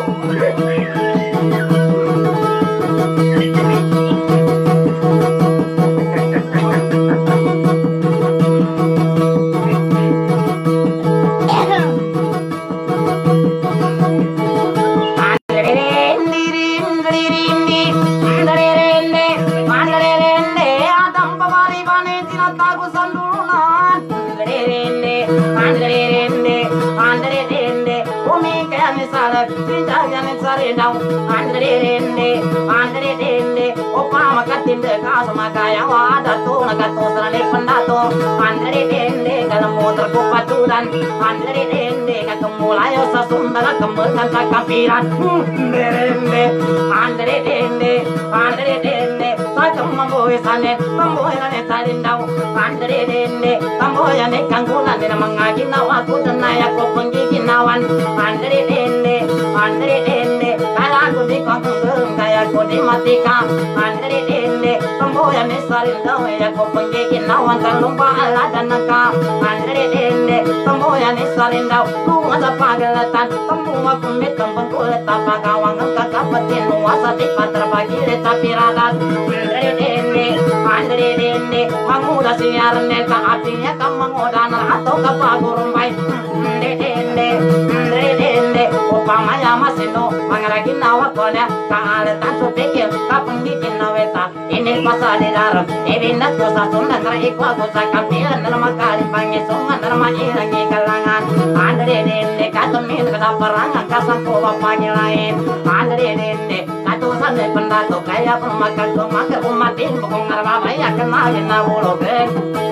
Tinde kaso makaya wada to nagato sa lepandato andare dende kada motor ko patudan andare dende katumulayo sa sundala kemengan sa kapiran dende andare dende andare dende sa kamboy sane kamboy na salindau andare dende kamboy ne kangulan ne mga ginawa ko danaya ko panggiginawan andare dende andare dende kaya ko di kanggung kaya ko di matika andare dende kamboya ne salindau ya ko panggiginawan kalumba ala danaka andare dende kamboya ne salindau lu ada pagalatan kambuwa kumit kambang kulit tapagawang kakapatin nuwasa di patra pagile tapiradat andare dende andare dende manguda siarne ka apinya kamangodan atau kapagurumbay dende dende dende upamaya masino mangaragin nawa kone kaalatan supikir kapanggikin naweta ini pasal dalam ibinat dosa sunda nara ikwa dosa kampilan nara makali pangisungan nara mairangi kalangan andare dende katumin kadaparangan kasampo wapagi lain andare dende katusan de pendato kaya pemakan kemakar umatin bukong narbabaya kenalin nawulo geng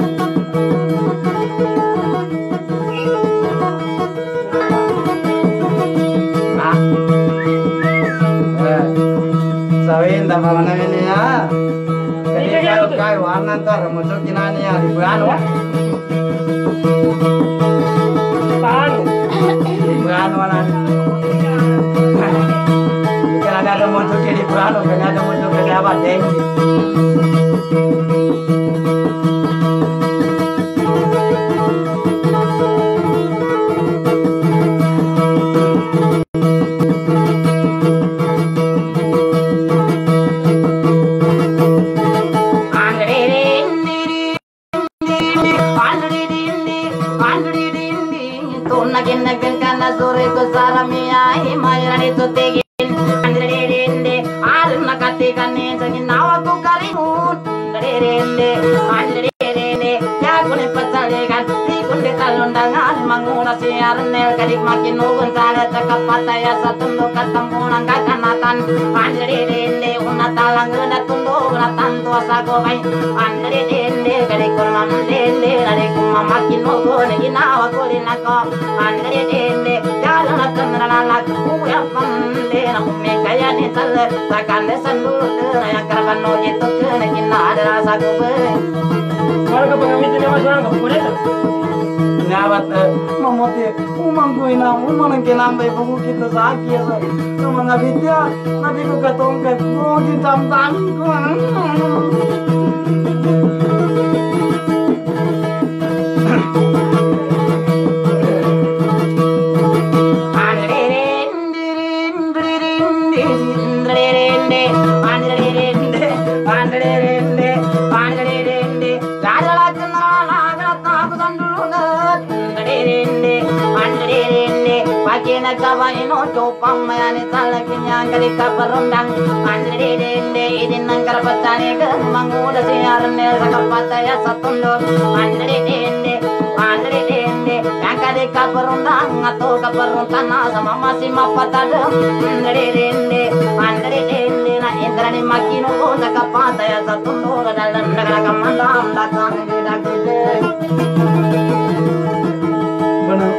Sawin tak mana ini ya? Jadi kalau kau warna ntar masukin ani ya di bulan wa? Tahan. Di bulan mana? Jika ada masukin di bulan, kalau ada masukin di apa tinggi? Makin nugun sala takapataya sa tundo katampunang kakanatan andare dende unatalang na tundo na tanto sa gobay andare dende kali kurmam dende kali kumamakin nugun ginawa ko din ako andare dende dalo na kanrala kuya pande na umikaya ni sal takande sandul na yang karaban no gitu kana kinadara sa gobay Warga pengamit ini mas orang boleh tak? Ngawat mamote umang ko ina umang ang kinambay pag kita sa aki sa yung mga bitya nabi ko katongkat mo gitamtamin ko Kawaino copang mayani talakinya kali kaperundang andri dende idin nangkar patani gemang udah siarne sakapataya satundo andri dende andri dende yang kali kaperundang atau kaperuntana sama masih mapatade andri dende andri dende na indrani makino sakapataya satundo dalam negara kamandam datang tidak gede benar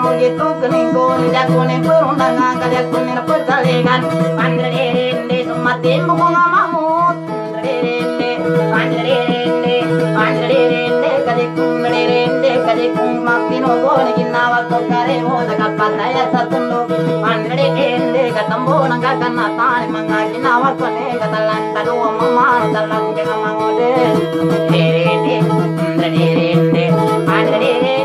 gitu keningko lihat kuning perundangan kalian kuning pertalikan pandrede sematin buku ngamamut pandrede pandrede pandrede kadikung pandrede kadikung makin ogo ginawa ko kare mo nakapataya sa tundo pandrede katambo nang kakanatan mga ginawa ko ne katalan talo mama talang kang mangode derede pandrede pandrede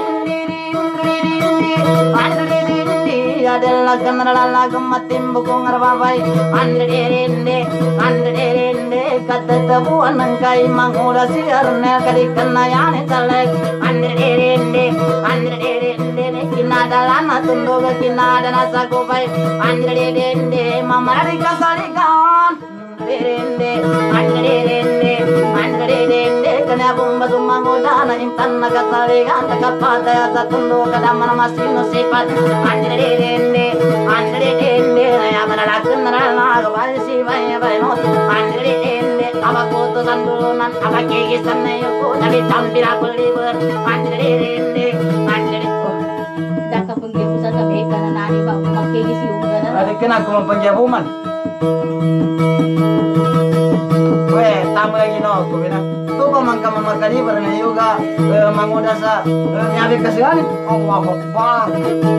adalah kenal gematim buku ngarbabai andrende andrende kata tabuan nangkai manguda siarne kadi kenayane talek andrende andrende kinadalana tundoga kinadana sagobai andrende mamari kasalikan andrende andrende andrende kana bomba sumangoda na intan nagasalikan takapata sa tundo kada masino sifat andrende andrende ya manalakan nalala balsi bay bay no andrende abako to sandulunan abake gisan yo tapi tampira peliber andrende andrende Daka penggebusan sa beka na nani ba makikisi yung gana. ada kena aku mau pengjabuman we tama lagi no ko bina to pa man ka mamakali barna yoga mangoda sa nyabi kasigan Allahu Akbar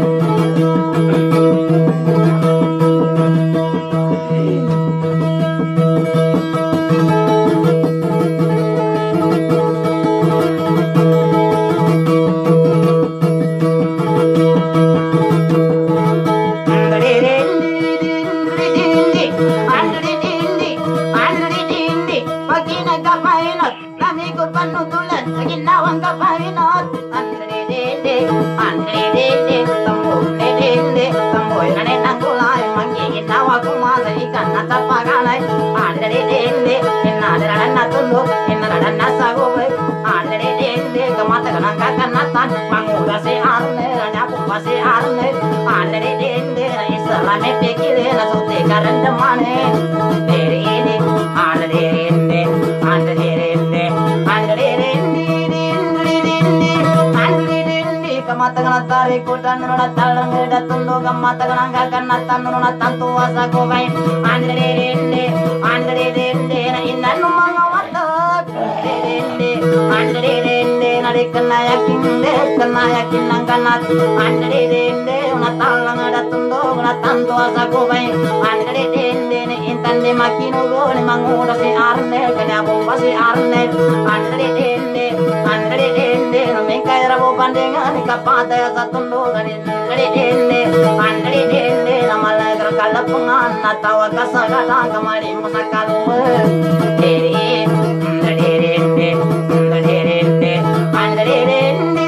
tarik kudan nuna talang ngeda tundo gamata gananga ganata nuna tantu asa kobai andrende andrende na inanu mangawata andrende andrende na dekna yakin dekna yakin nanganat andrende una talang ngeda tundo una tantu asa kobai andrende ne intande makino go ne manguda si arne kanya bomba si arne andrende andrende no me kaira bo pandenga ni kapata satundo garin andrende andrende namala kalapungan natawa kasagala kamari musakalu dere andrende andrende andrende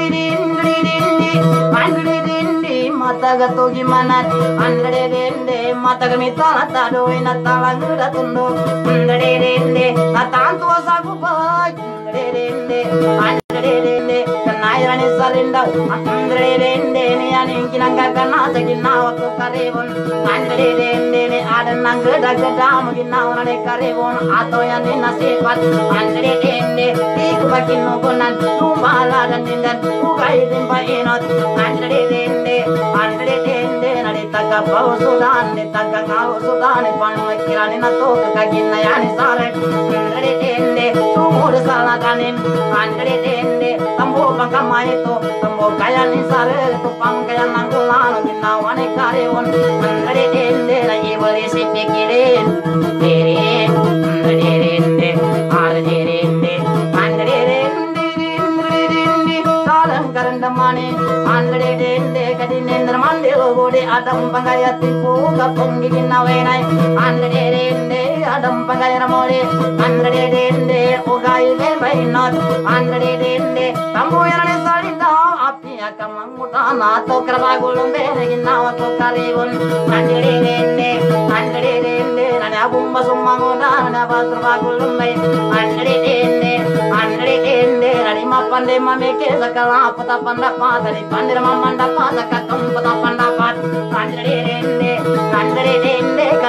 andrende mata gato gimana andrende mata gamitala tado ina talangura tundo andrende tatantu asagu bai andrende andrende kanayani salinda andrende ni ani kinanga kana sakinawa ko karevon andrende ni adan geda geda muginawa ne karevon ato yani nasibat andrende iku bakino konan lumala dan dindan ugai dimba inot andrende andrende nari taka pau sudan ni taka ngau sudan panu kirani na to kagina yani sare andrende sumur salatanin andrende tambo bangkamai to tambo kaya ni sare to pang kaya nanggulan ginawane karewon andrende na ibali sipikirin dere andrende andrende andrende salam karandamane andrende kadinendra mandelo bode adam pangayati puga pongi ginawenai andrende adam pangayara mole andrende ogai be bainat andrende tamboyarane salinda apia kamangutana to krabagulum be ginawa to karibun andrende andrende nane abumba sumangona na bagrabagulum be andrende andrende nani mapande mameke sakala pata panda patani pandira mamanda pata katam pata panda pat andrende andrende kadamana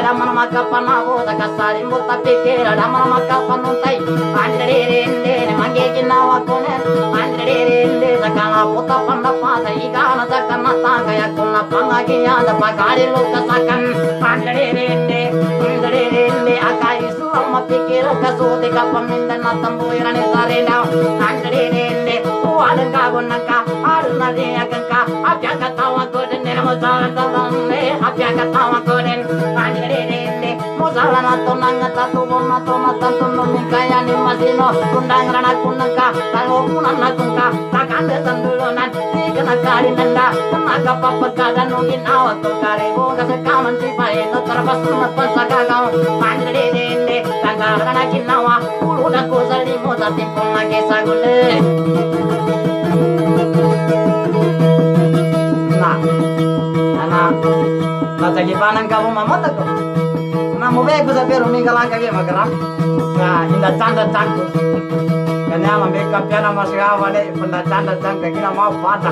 maka panawo sakasari muta pikir damar maka panuntai andre rende mangi ginawa konen andre rende sakala puta pandapata igana sakana tagaya kunna pangagi anda pagari lokasakan andre rende andre rende akai suama pikir kasudi kapaminda natambuirani sarenda andre rende wadan kagunaka aruna deyakanka apyaka tawa koden nermozala tawanne apyaka tawa koden andre rende mozalana tonanga tatu bonna tomata tonno mikaya ni masino kundang rana kunaka tango kunana kunka takande sandulonan tikana kari nanda tenaga papakadan nungin awak kare boga sekaman tipai no terpasuna pasakagau andre rende tanggarana kinawa uluda kozali moza timpong lagi sagule nah ana tatagi panan kamu mamata ko na mobego sa pero mingala kage magara na inda tanda tangko kanya mambe kapiana masga wale punda tanda tangka kina mau pada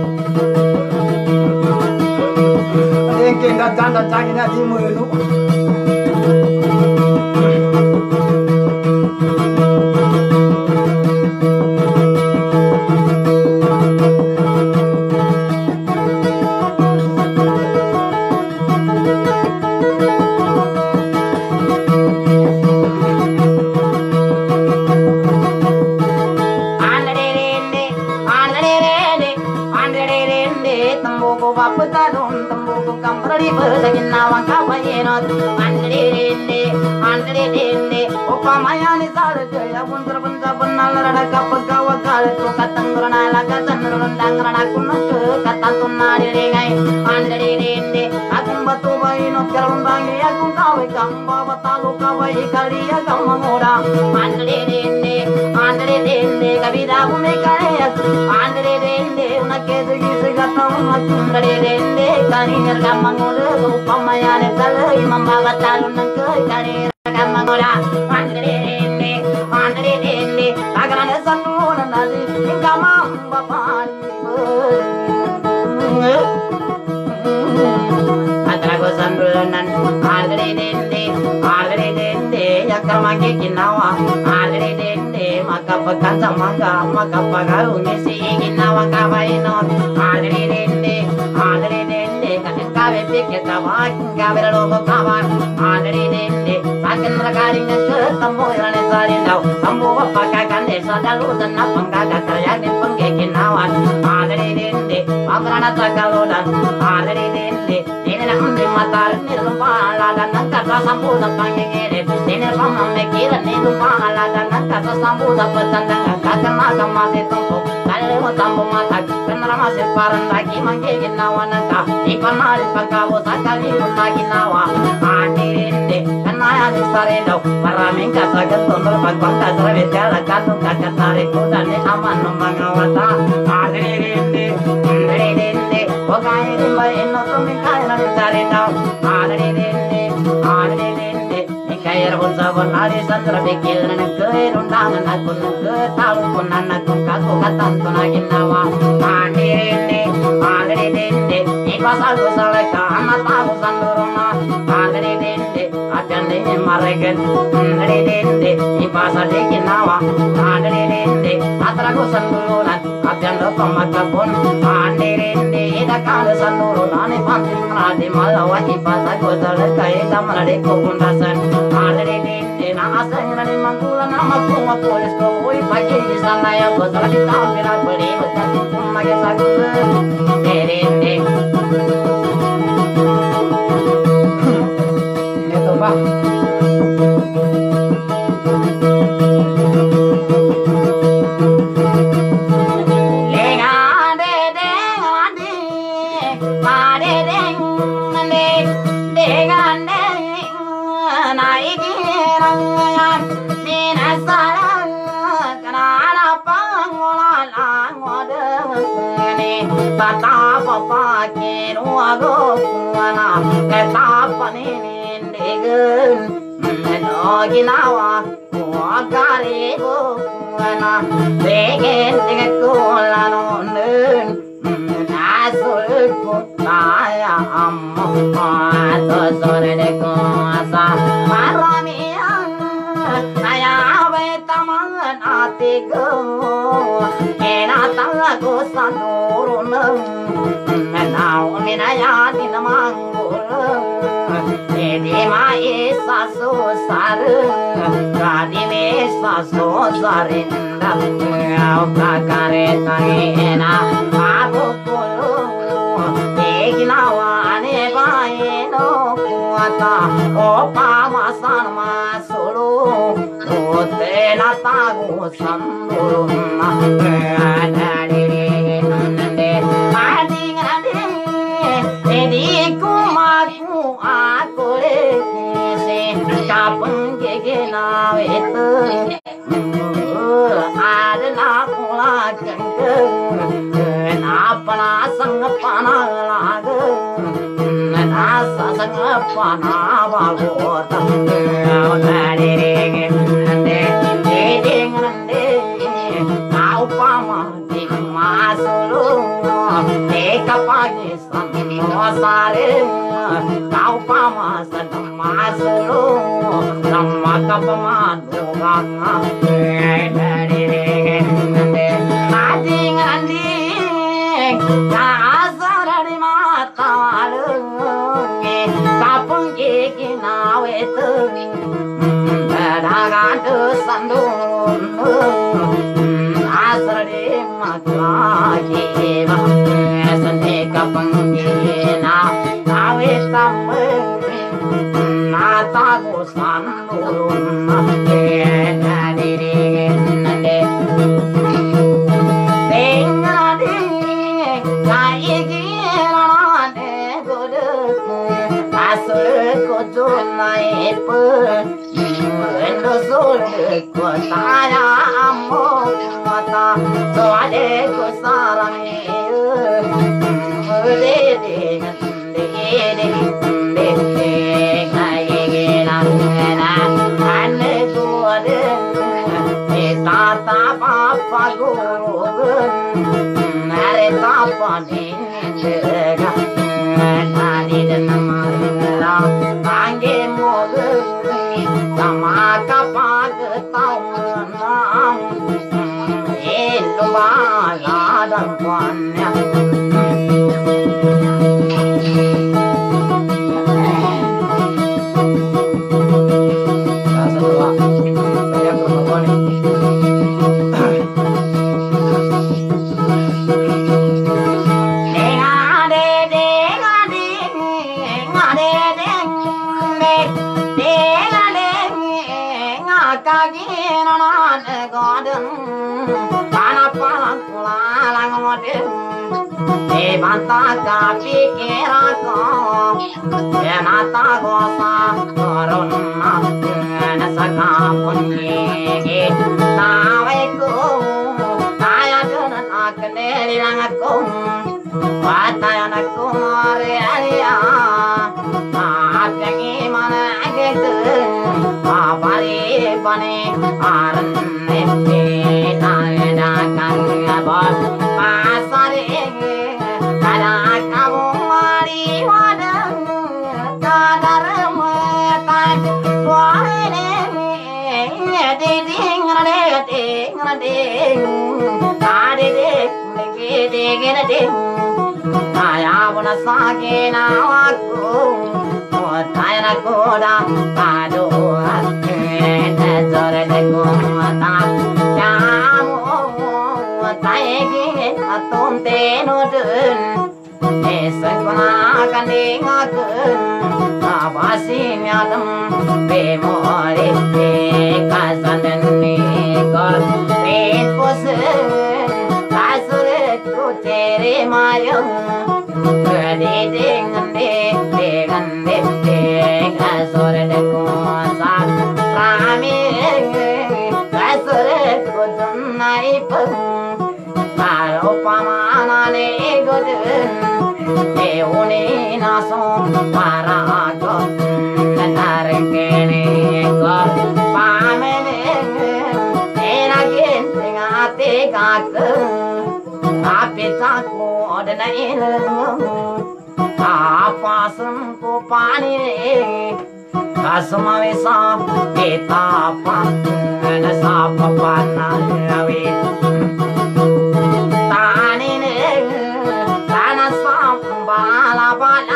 adenge inda tanda tangina di mulu nawang kabayinot andre rende andre rende upamayani sarjaya bunter bunter benal rada kapagawa kal tu katangrana laga tanrundang rana kunak katantuna diringai andre rende akun batu bayino kerundang ya kun kawe kamba batalu kawai kaliya kamangora andre rende andre rende kabida bumi kaya andre rende unakke dugi segatam andre rende kanir kamangora pamayane kalai mambawa talun nangkai kanir kamangora andre rende andre rende agarane sanuna nadi ingamam bapani atrago sandulan andre rende andre rende yakamake kinawa andre rende maka pakanza manga maka pagaru ngisi kinawa kabaino andre rende andre rende kawe pikir kawan kawe logo kawan andre rende pakai mereka ke tambo yang sarinau tambo pakai kande sadalu tanah penggaga kerja di penggekin awan andre rende pakrana tagalodan andre rende ini nak ambil mata ini lupa dan angkat sambu dapat ngene ini pamam mikir ini lupa dan angkat sambu dapat tandang kakak makan masih tumpuk kalau tambo mata kenara masih paran lagi manggekin awan angkat ikan mari pangkawo sakali lagi nawa andre rende kanaya sarendo maraming kasagat tondol pagpang kadra jala kanung kakak tarik kuda ni aman mangawata andre rende andre rende ogai rimba eno tumikai nari sarendo andre rende andre rende nikair unsabon hari sandra pikir nengkai rundangan aku nengkai tahu pun anakku kaku katanto nagin nawa andre rende andre rende pasal saleka amat tahu sanduruna andre rende adane maregen andre rende ipasa dekinawa andre rende atrago sandurunan adane pamakapun andre rende idakal sandurunan panting rade malawa ipasa gosaleka idamare kokundasan andre rende na asangane mangula nama kuma polis ko oi pagi sana ya gosal ditampila beri betul kumage sagu rende itu pak ginawa wakari ko na degen degen ko la non Asulku saya ammo atau sore dekuasa paramian saya betaman atiku kena tangaku sandurun menau minaya dinamanggul di mai sasusar kadi mesa sosarinda kakare tangena aku kulu Eginawane baino kuata opa masan masulu utena tagu sambuluna adadiri nande ading ade edi kumaku akore se kapeng gegena wetu adana kula kengkeng Apana sang panalaga nasa sang panabagota nadere nande ding nande kau pama di masulu ekapagi sanno sare kau pama sanno masulu sama kapamanu ganga nadere nande ading nande Kasarari mata walungi kapung kiki nawe tu Badagandu sandun Asarari mata kiba Sandi kapung kiki nawe tamu Mata ku sandun Nadiri nande Endo sole ko taya amo mata so ade ko sarami de de de de de de kai na na ane ko de e tata papa go nare tapa ni ga na ni de namara ange mo Sama kapag taunam Ilumaladan kanya Sa dua Kaya kumabon Ngade de ngade ngade de Kagina na godem Pana pana kula lang modem E banta ka pikira ko E nata gosa korona Na saka punyi Nawe ko Kaya dunan akne lang ako Wataya na kumare alia Apyangi mana agetu Apari bane arne Tayana kanga bos Pasare Kada kamu mari wadang Kadar metan Wahine Diding rading rading Kadiding Diding rading Kaya puna sakina waku Tayana koda Kado Tezore de kumata Jamu Tayegi Atunte nudun Esakuna kanding akun Abasi nyadam Bemori Kasanan nikor Pitpusun Kasurit kutere mayung Kediding ndik Dengan dik dik Kasore de kumata Rami Kasore kudun naipung Kalau pamana ne godun Euni naso para agot Natarengkene kor Pamene Enagin Tingati kakun Api takmu apa sengkupani kasumawisa kita apa nasapa panawi tanine tanah sambala bala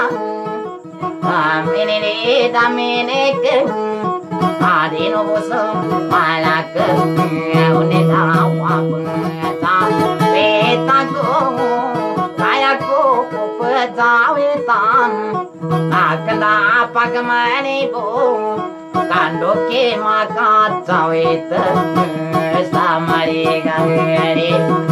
amini damine ke adino boso malak unita wapta petago kayaku pejawitan akanda pagamani bo kandoke maka jawit samari gari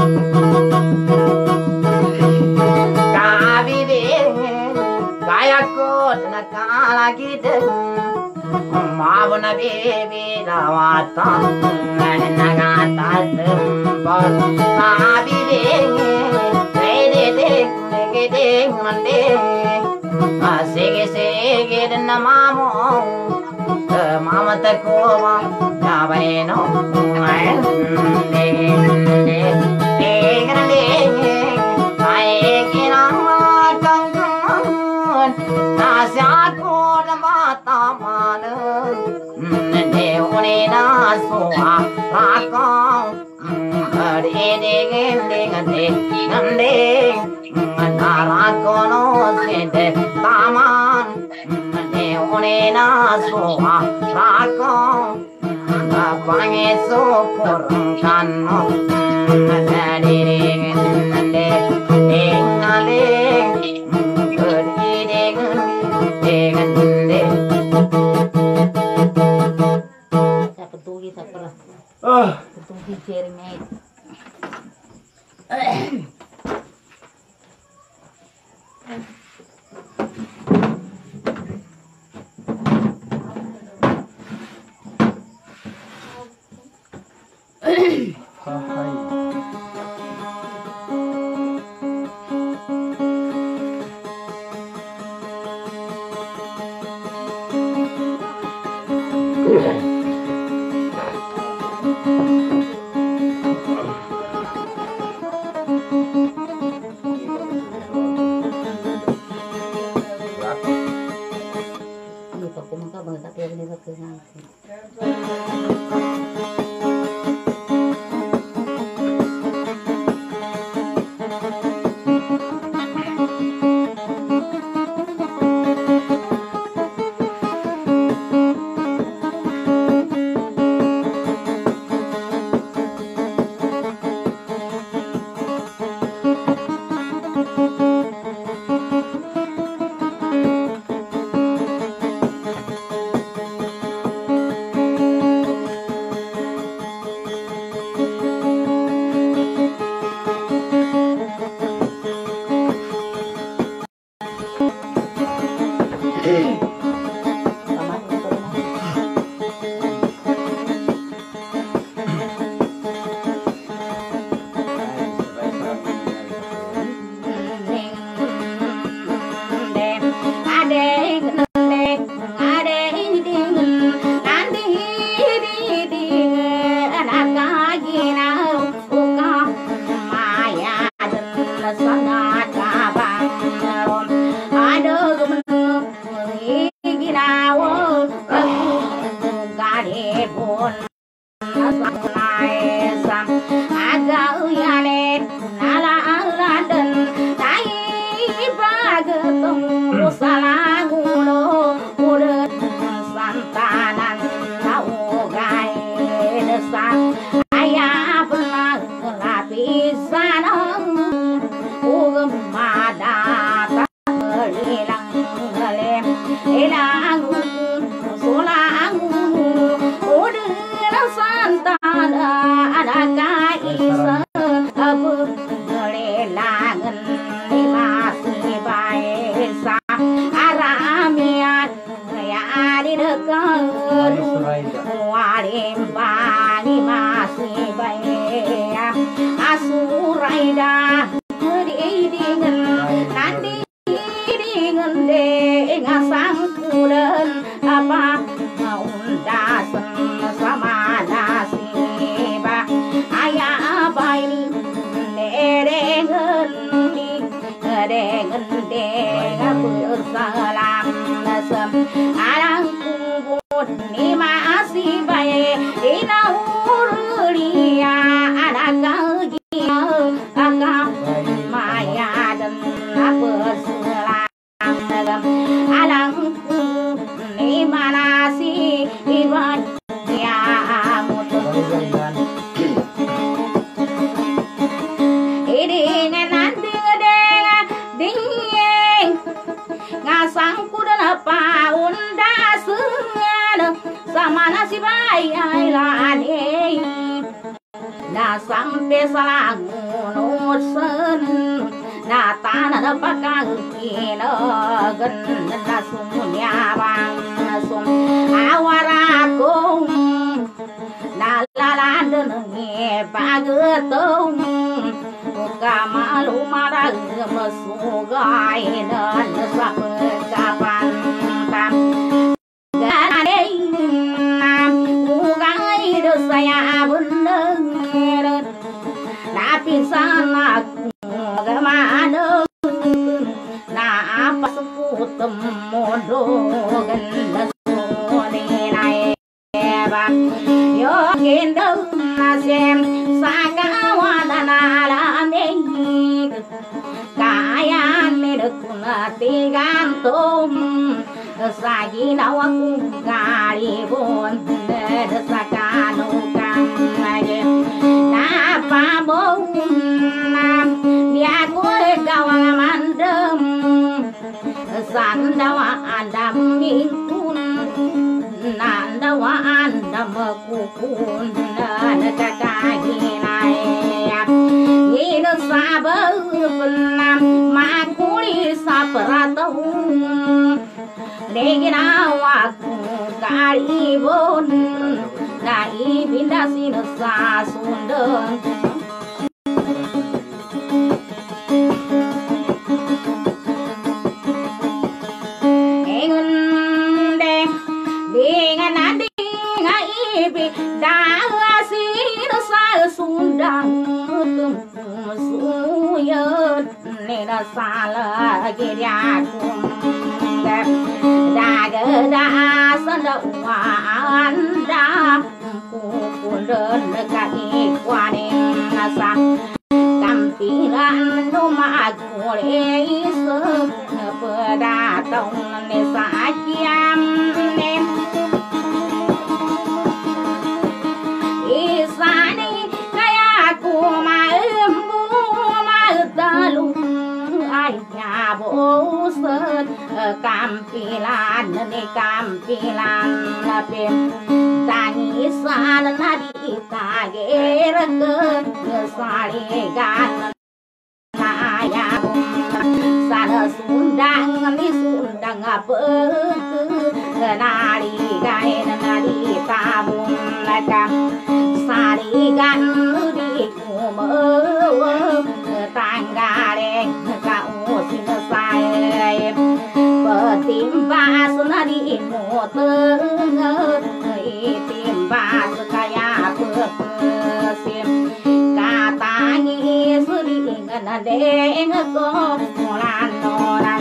kavive kayaku nakala gide mavuna bebi lawata nagata sempor kavive de de de mande asige sige na mamo mama ta ko ma na bano ai de de de grande ai kina ma kang na sa ko na mata man de one na so ra ko de de de gande gande nara kono sede taman de one na so ra ko pange so por kanno de de gande de ngale gadi de de gande Dapat tugi sapra. Ah, Tugi cermet. bersalam nasam arang kubut ni masih baik inaur dia anak dia agak maya dan bersalam nasam arang kubut ni masih ibadah sama nasi bayai lani na sampai salangun sen na tanah na pakang kina gen na sumunya bang sum awarakum na lalan dengi pagetung kamalu marag mesugai dan sapekapan tam saya bener tapi sana kemana na apa sebut temodogan nasunai bang yo gendong nasem sakawan alami kaya medekuna tigantum sagi nawaku galibun desakanukan lagi napa bom dia gue gawang mandem sandawa andam mingkun nandawa andam kukun nekakaginai ini sabar penam makuli saperatau Negina waktu karibun na ibinda sinasa sundeng engun deh dengan nanti ngaibi dah sinasa sundang suyut nena salah geriakum daga da sanda wanda kukulen kai kwanin nasa kampiran rumah kore isu pada tahun nesa kiam nem isani kayak ku maembu maetalu ayah bosan kampilan ne kampilan lapim tangisan nadi tager ke sari gan ayah sana sundang ni sundang apa nari gain nadi tabung lakam sari gan di kumau tanggare kau sinesai timba sunadi motor timba kaya pepesim katangi suri ngadeng ko molan orang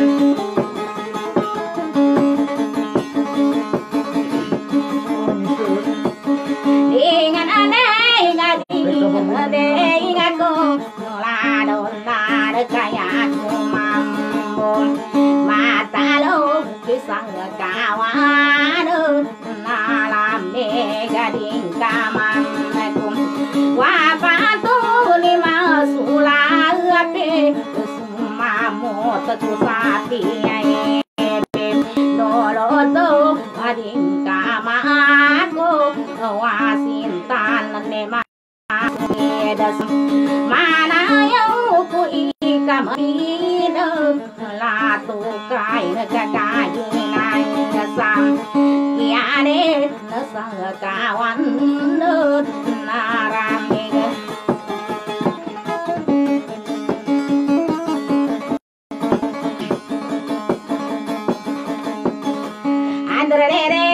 dengan aneh ngadi ngadeng ko molan orang kaya kumambon mata lo kisang kawan nalam mega ding kamam kum wapatu lima sulape suma mot tu sati ai nolo to ading kamako wasintan ne ma das mana yang ku ikamina la tu kai ka kai nai sam ya ne na sa kawan narame andre re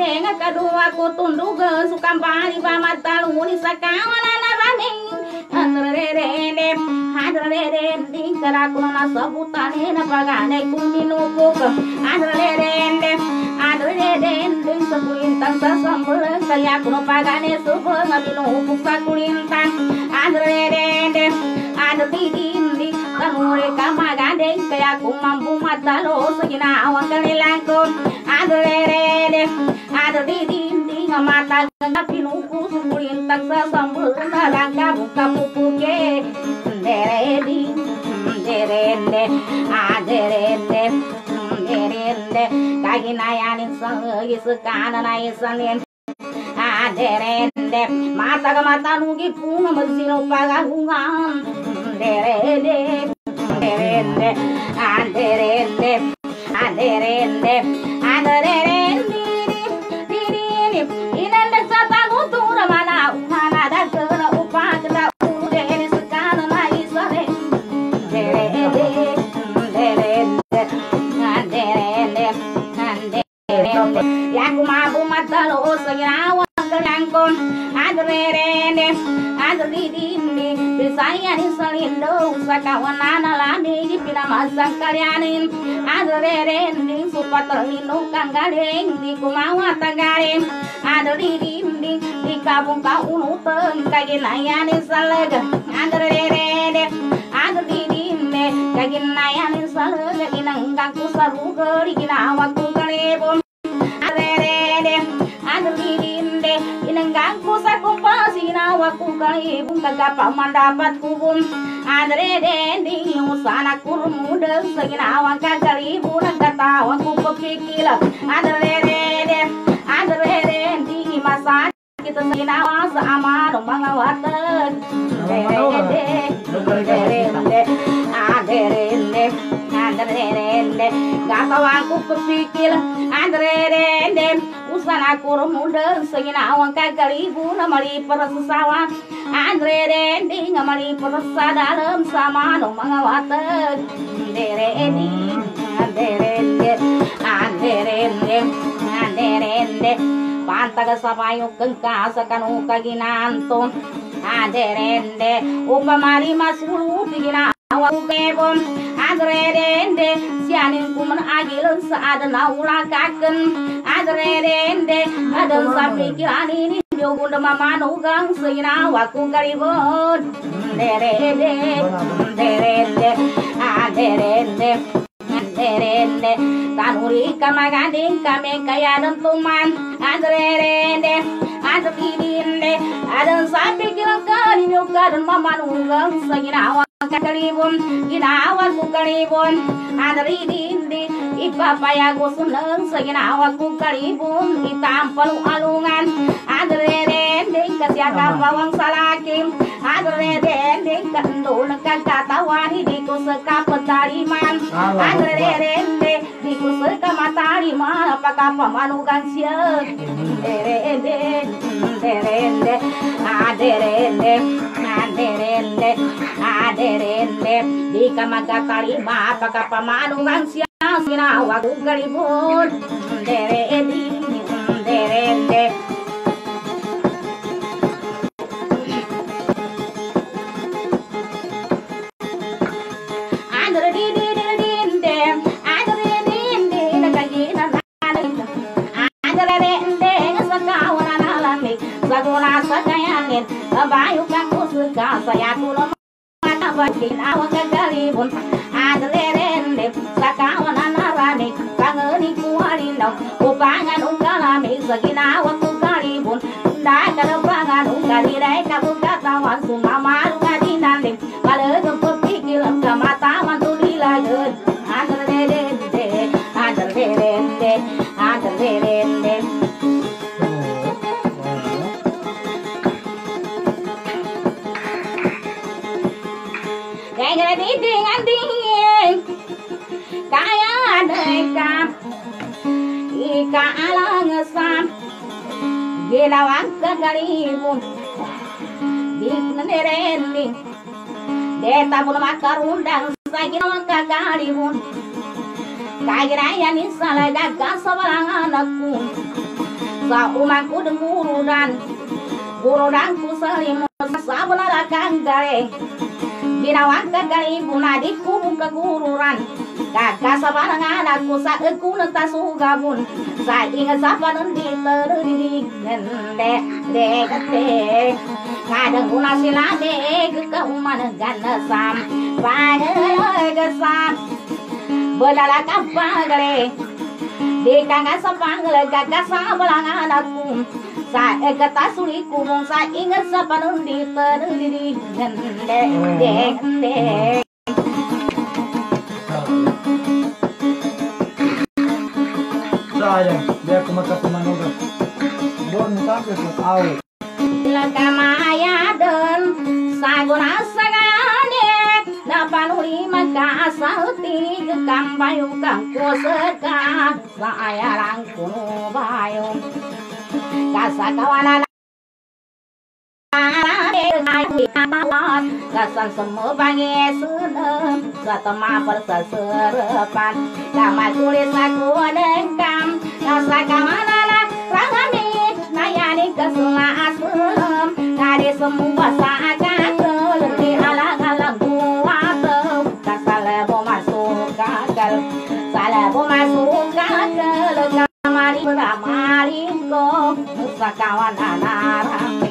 kedua ku tunduk ke sukambari pamatalu ni sakawan anak Adrerende, adrerende, karakuna sabutane na pagane kuminupuk. Adrerende, adrerende, sakulintang sa sambal kaya kuno pagane subo ngaminupuk sa kulintang. Adrerende, adrerende, kanure kamagande kaya kung mampu matalo sa ginawang kanilang ko. Adrerende, adrerende, mata nga pinuku sukulintang sa sambal na lang kapupuke. Derende, derende, aderende, derende, kaginayanin sa isakana na isalin. Aderende, mata ka mata nugi puna magsino pagagungan. Derende, derende, aderende, aderende, aderende, dirindi, inandag sa tagutura mana umana dagana upagda. Yang kumabu matalo sa ginawang kalangkon. Adrerende, adridindi, bisayanin sa lindo sa kawanan na lani pinamasang kalyanin. Adrerende, supatalino kang galing, di kumawa tagarin. Adridindi, di kabong kaunutan, kaginayanin sa lega. Adrerende, adridindi, kaginayanin sa lega, inanggang ko sa rugal, ginawag ko kalibon. Adrerende, adrerende, inanggang ko sa kumpas, ginawag ko kalibon, kagapang dapat kubon. Adrerende, usana kurumuda, sa ginawang kagalibon, nagkatawang ko pagkikila. Adrerende, adrerende, masakit kita sa ginawa sa ama ng mga watag. Adrerende, adrerende, adrerende, adrerende, gatawang ko kapikil. Adrerende, usana kurumuda, sa ginawang kagalibon, na mali para sa sawa. Adrerende, nga mali para sa dalam sama ng mga watag. Adrerende, adrerende, adrerende, adrerende, pantaga sa payong kangka sa kanuka ginanton. Adrerende, upamari masulupi ginawa kebon. Adrerende, sianin kuman agilan sa adana ulakaken. Adrerende, adan sa pikiran ini jogunda mamanugang sa ginawa kong karibon. Adrerende, adrerende, adrerende, adrerende, tanuri kamaganding kami kaya ng tuman. Adrerende, adrerende, adan sa pikiran kaninyo kadan mamanugang sa ginawa kalibon, ginawag ko kalibon. Adrerende, ipapayag ko sunang sa ginawag ko kalibon, itampalong alungan. Adrerende, kasi akapawang salakim. Adrerende, kando nagkakatawan, hindi ko sa kapatariman. Adrerende, di ko sa kamatariman, apakapamanugan siya. Adrerende, adrerende, adrerende, adrerende, adrerende, di ka magkatarima, apakapamanugan siya. Sinawag ko kalibon. Adrerende, adrerende, saguna sa kayanin, babayo kang kusika, saya kuno matabagin awang kagalibon. Adrerende, sa kawanan narami, kangani kuwarinaw, upangan ang kalami, sa ginawang kugalibon. Dagarabangan ang kaliray, kabukatawan, sumamaru nga dinalim, malagang pagpikilang kamataman tulilagod. Adrerende, adrerende, adrerende, kaya ding anding kaya adeka ika alang sam ginawang kagalibon dik nanerendi deta pun makarundang sa ginawang kagalibon kagirayan isala daga sa walang anakku sa umangku dan gurudan gurudan ku salimut sabana kangare Binawang kagari bunadi kubung kegururan Kakak sabana anakku sa ekuna tasugabun Sa ingat sabanan di terdidikan deh deh deh Kadang guna silame kekauman ganasam Pangai gesam Belala kampagare Di kangen sapangale kakak sabalang anakku Sa ekata suri kubung sa ingat sabanan di terdidikan deh deh deh Sayang, dia aku makan pemanuran. Bon sampai ke au. Lakamaya dan saguna sagane na panuli maka sauti ke kambayu kangku seka saya rangkunu bayu kasa kawanan kasan semua bangi sudah setema perseserapan kamar tulis aku dengkam kasa kawanan rangamit nayani kesela asulem dari semua saat keleti alang-alang gua tuh kasalebo masuk kakal salebo masuk kakal kamari beramalingko nusa kawan anak rame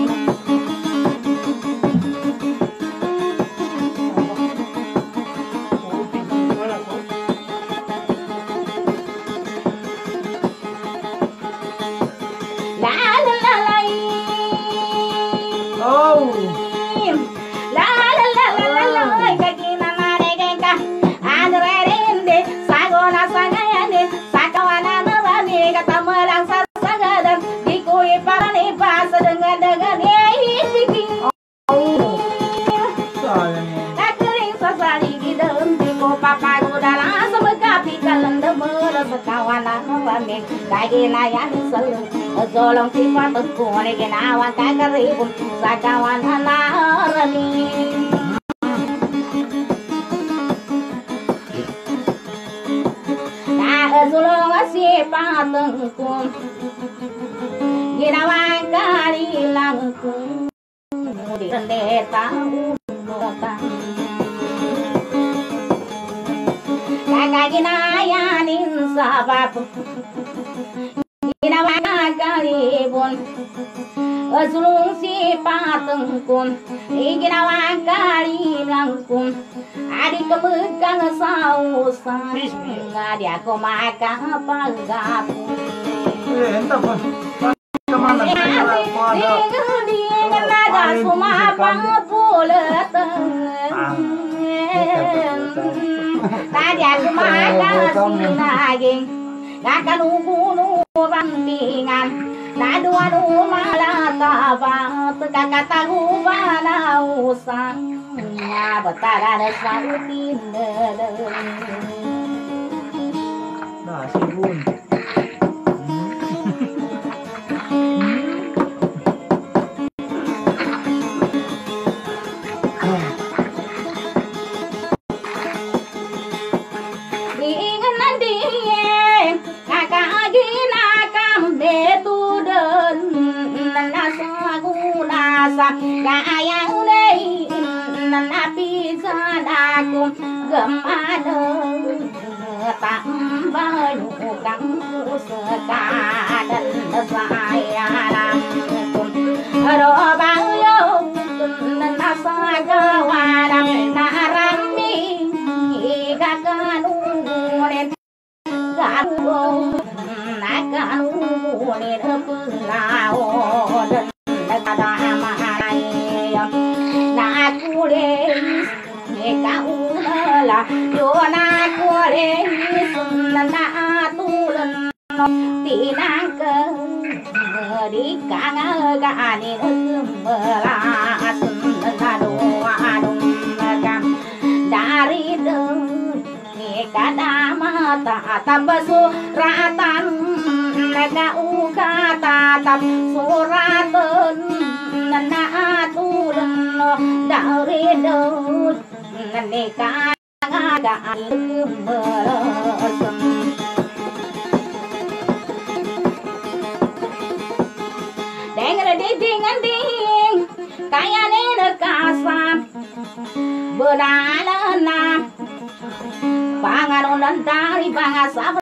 Kainayan selu zolong sifat kone genawan kakaribun sakawan anarani ka zolong sifat kun genawan karilangku di rendeta unotan kakak ginayanin sabab Ginawan kalibun Asulung si patengkun Ginawan kalilangkun Adik kemegang sausan Adik aku makan pagapun Entah pun. Kemana Tinggal di nada semua pangpuleteng Tadi aku makan sinaging Kakak nunggu bandingan na dua rumah tabat kakak tahu mana usahnya betara ada sautin Nah, sibun. Kaya ulay nanapisa aku gemana tambayu kamu sekadan saya rangkum robayo nasa kawaram narami kakanunin karu nakanunin pelawan kada kulis kaula yona kulis nana tulen tinang ke di kangagani belas nado adum kan dari de kada mata tabasu ratan nega uka tatap suratan nana tulen dari dut neka ngagani belasem dengar ding and ding kaya ni nakasam berdalam pangaron dan dari bangsa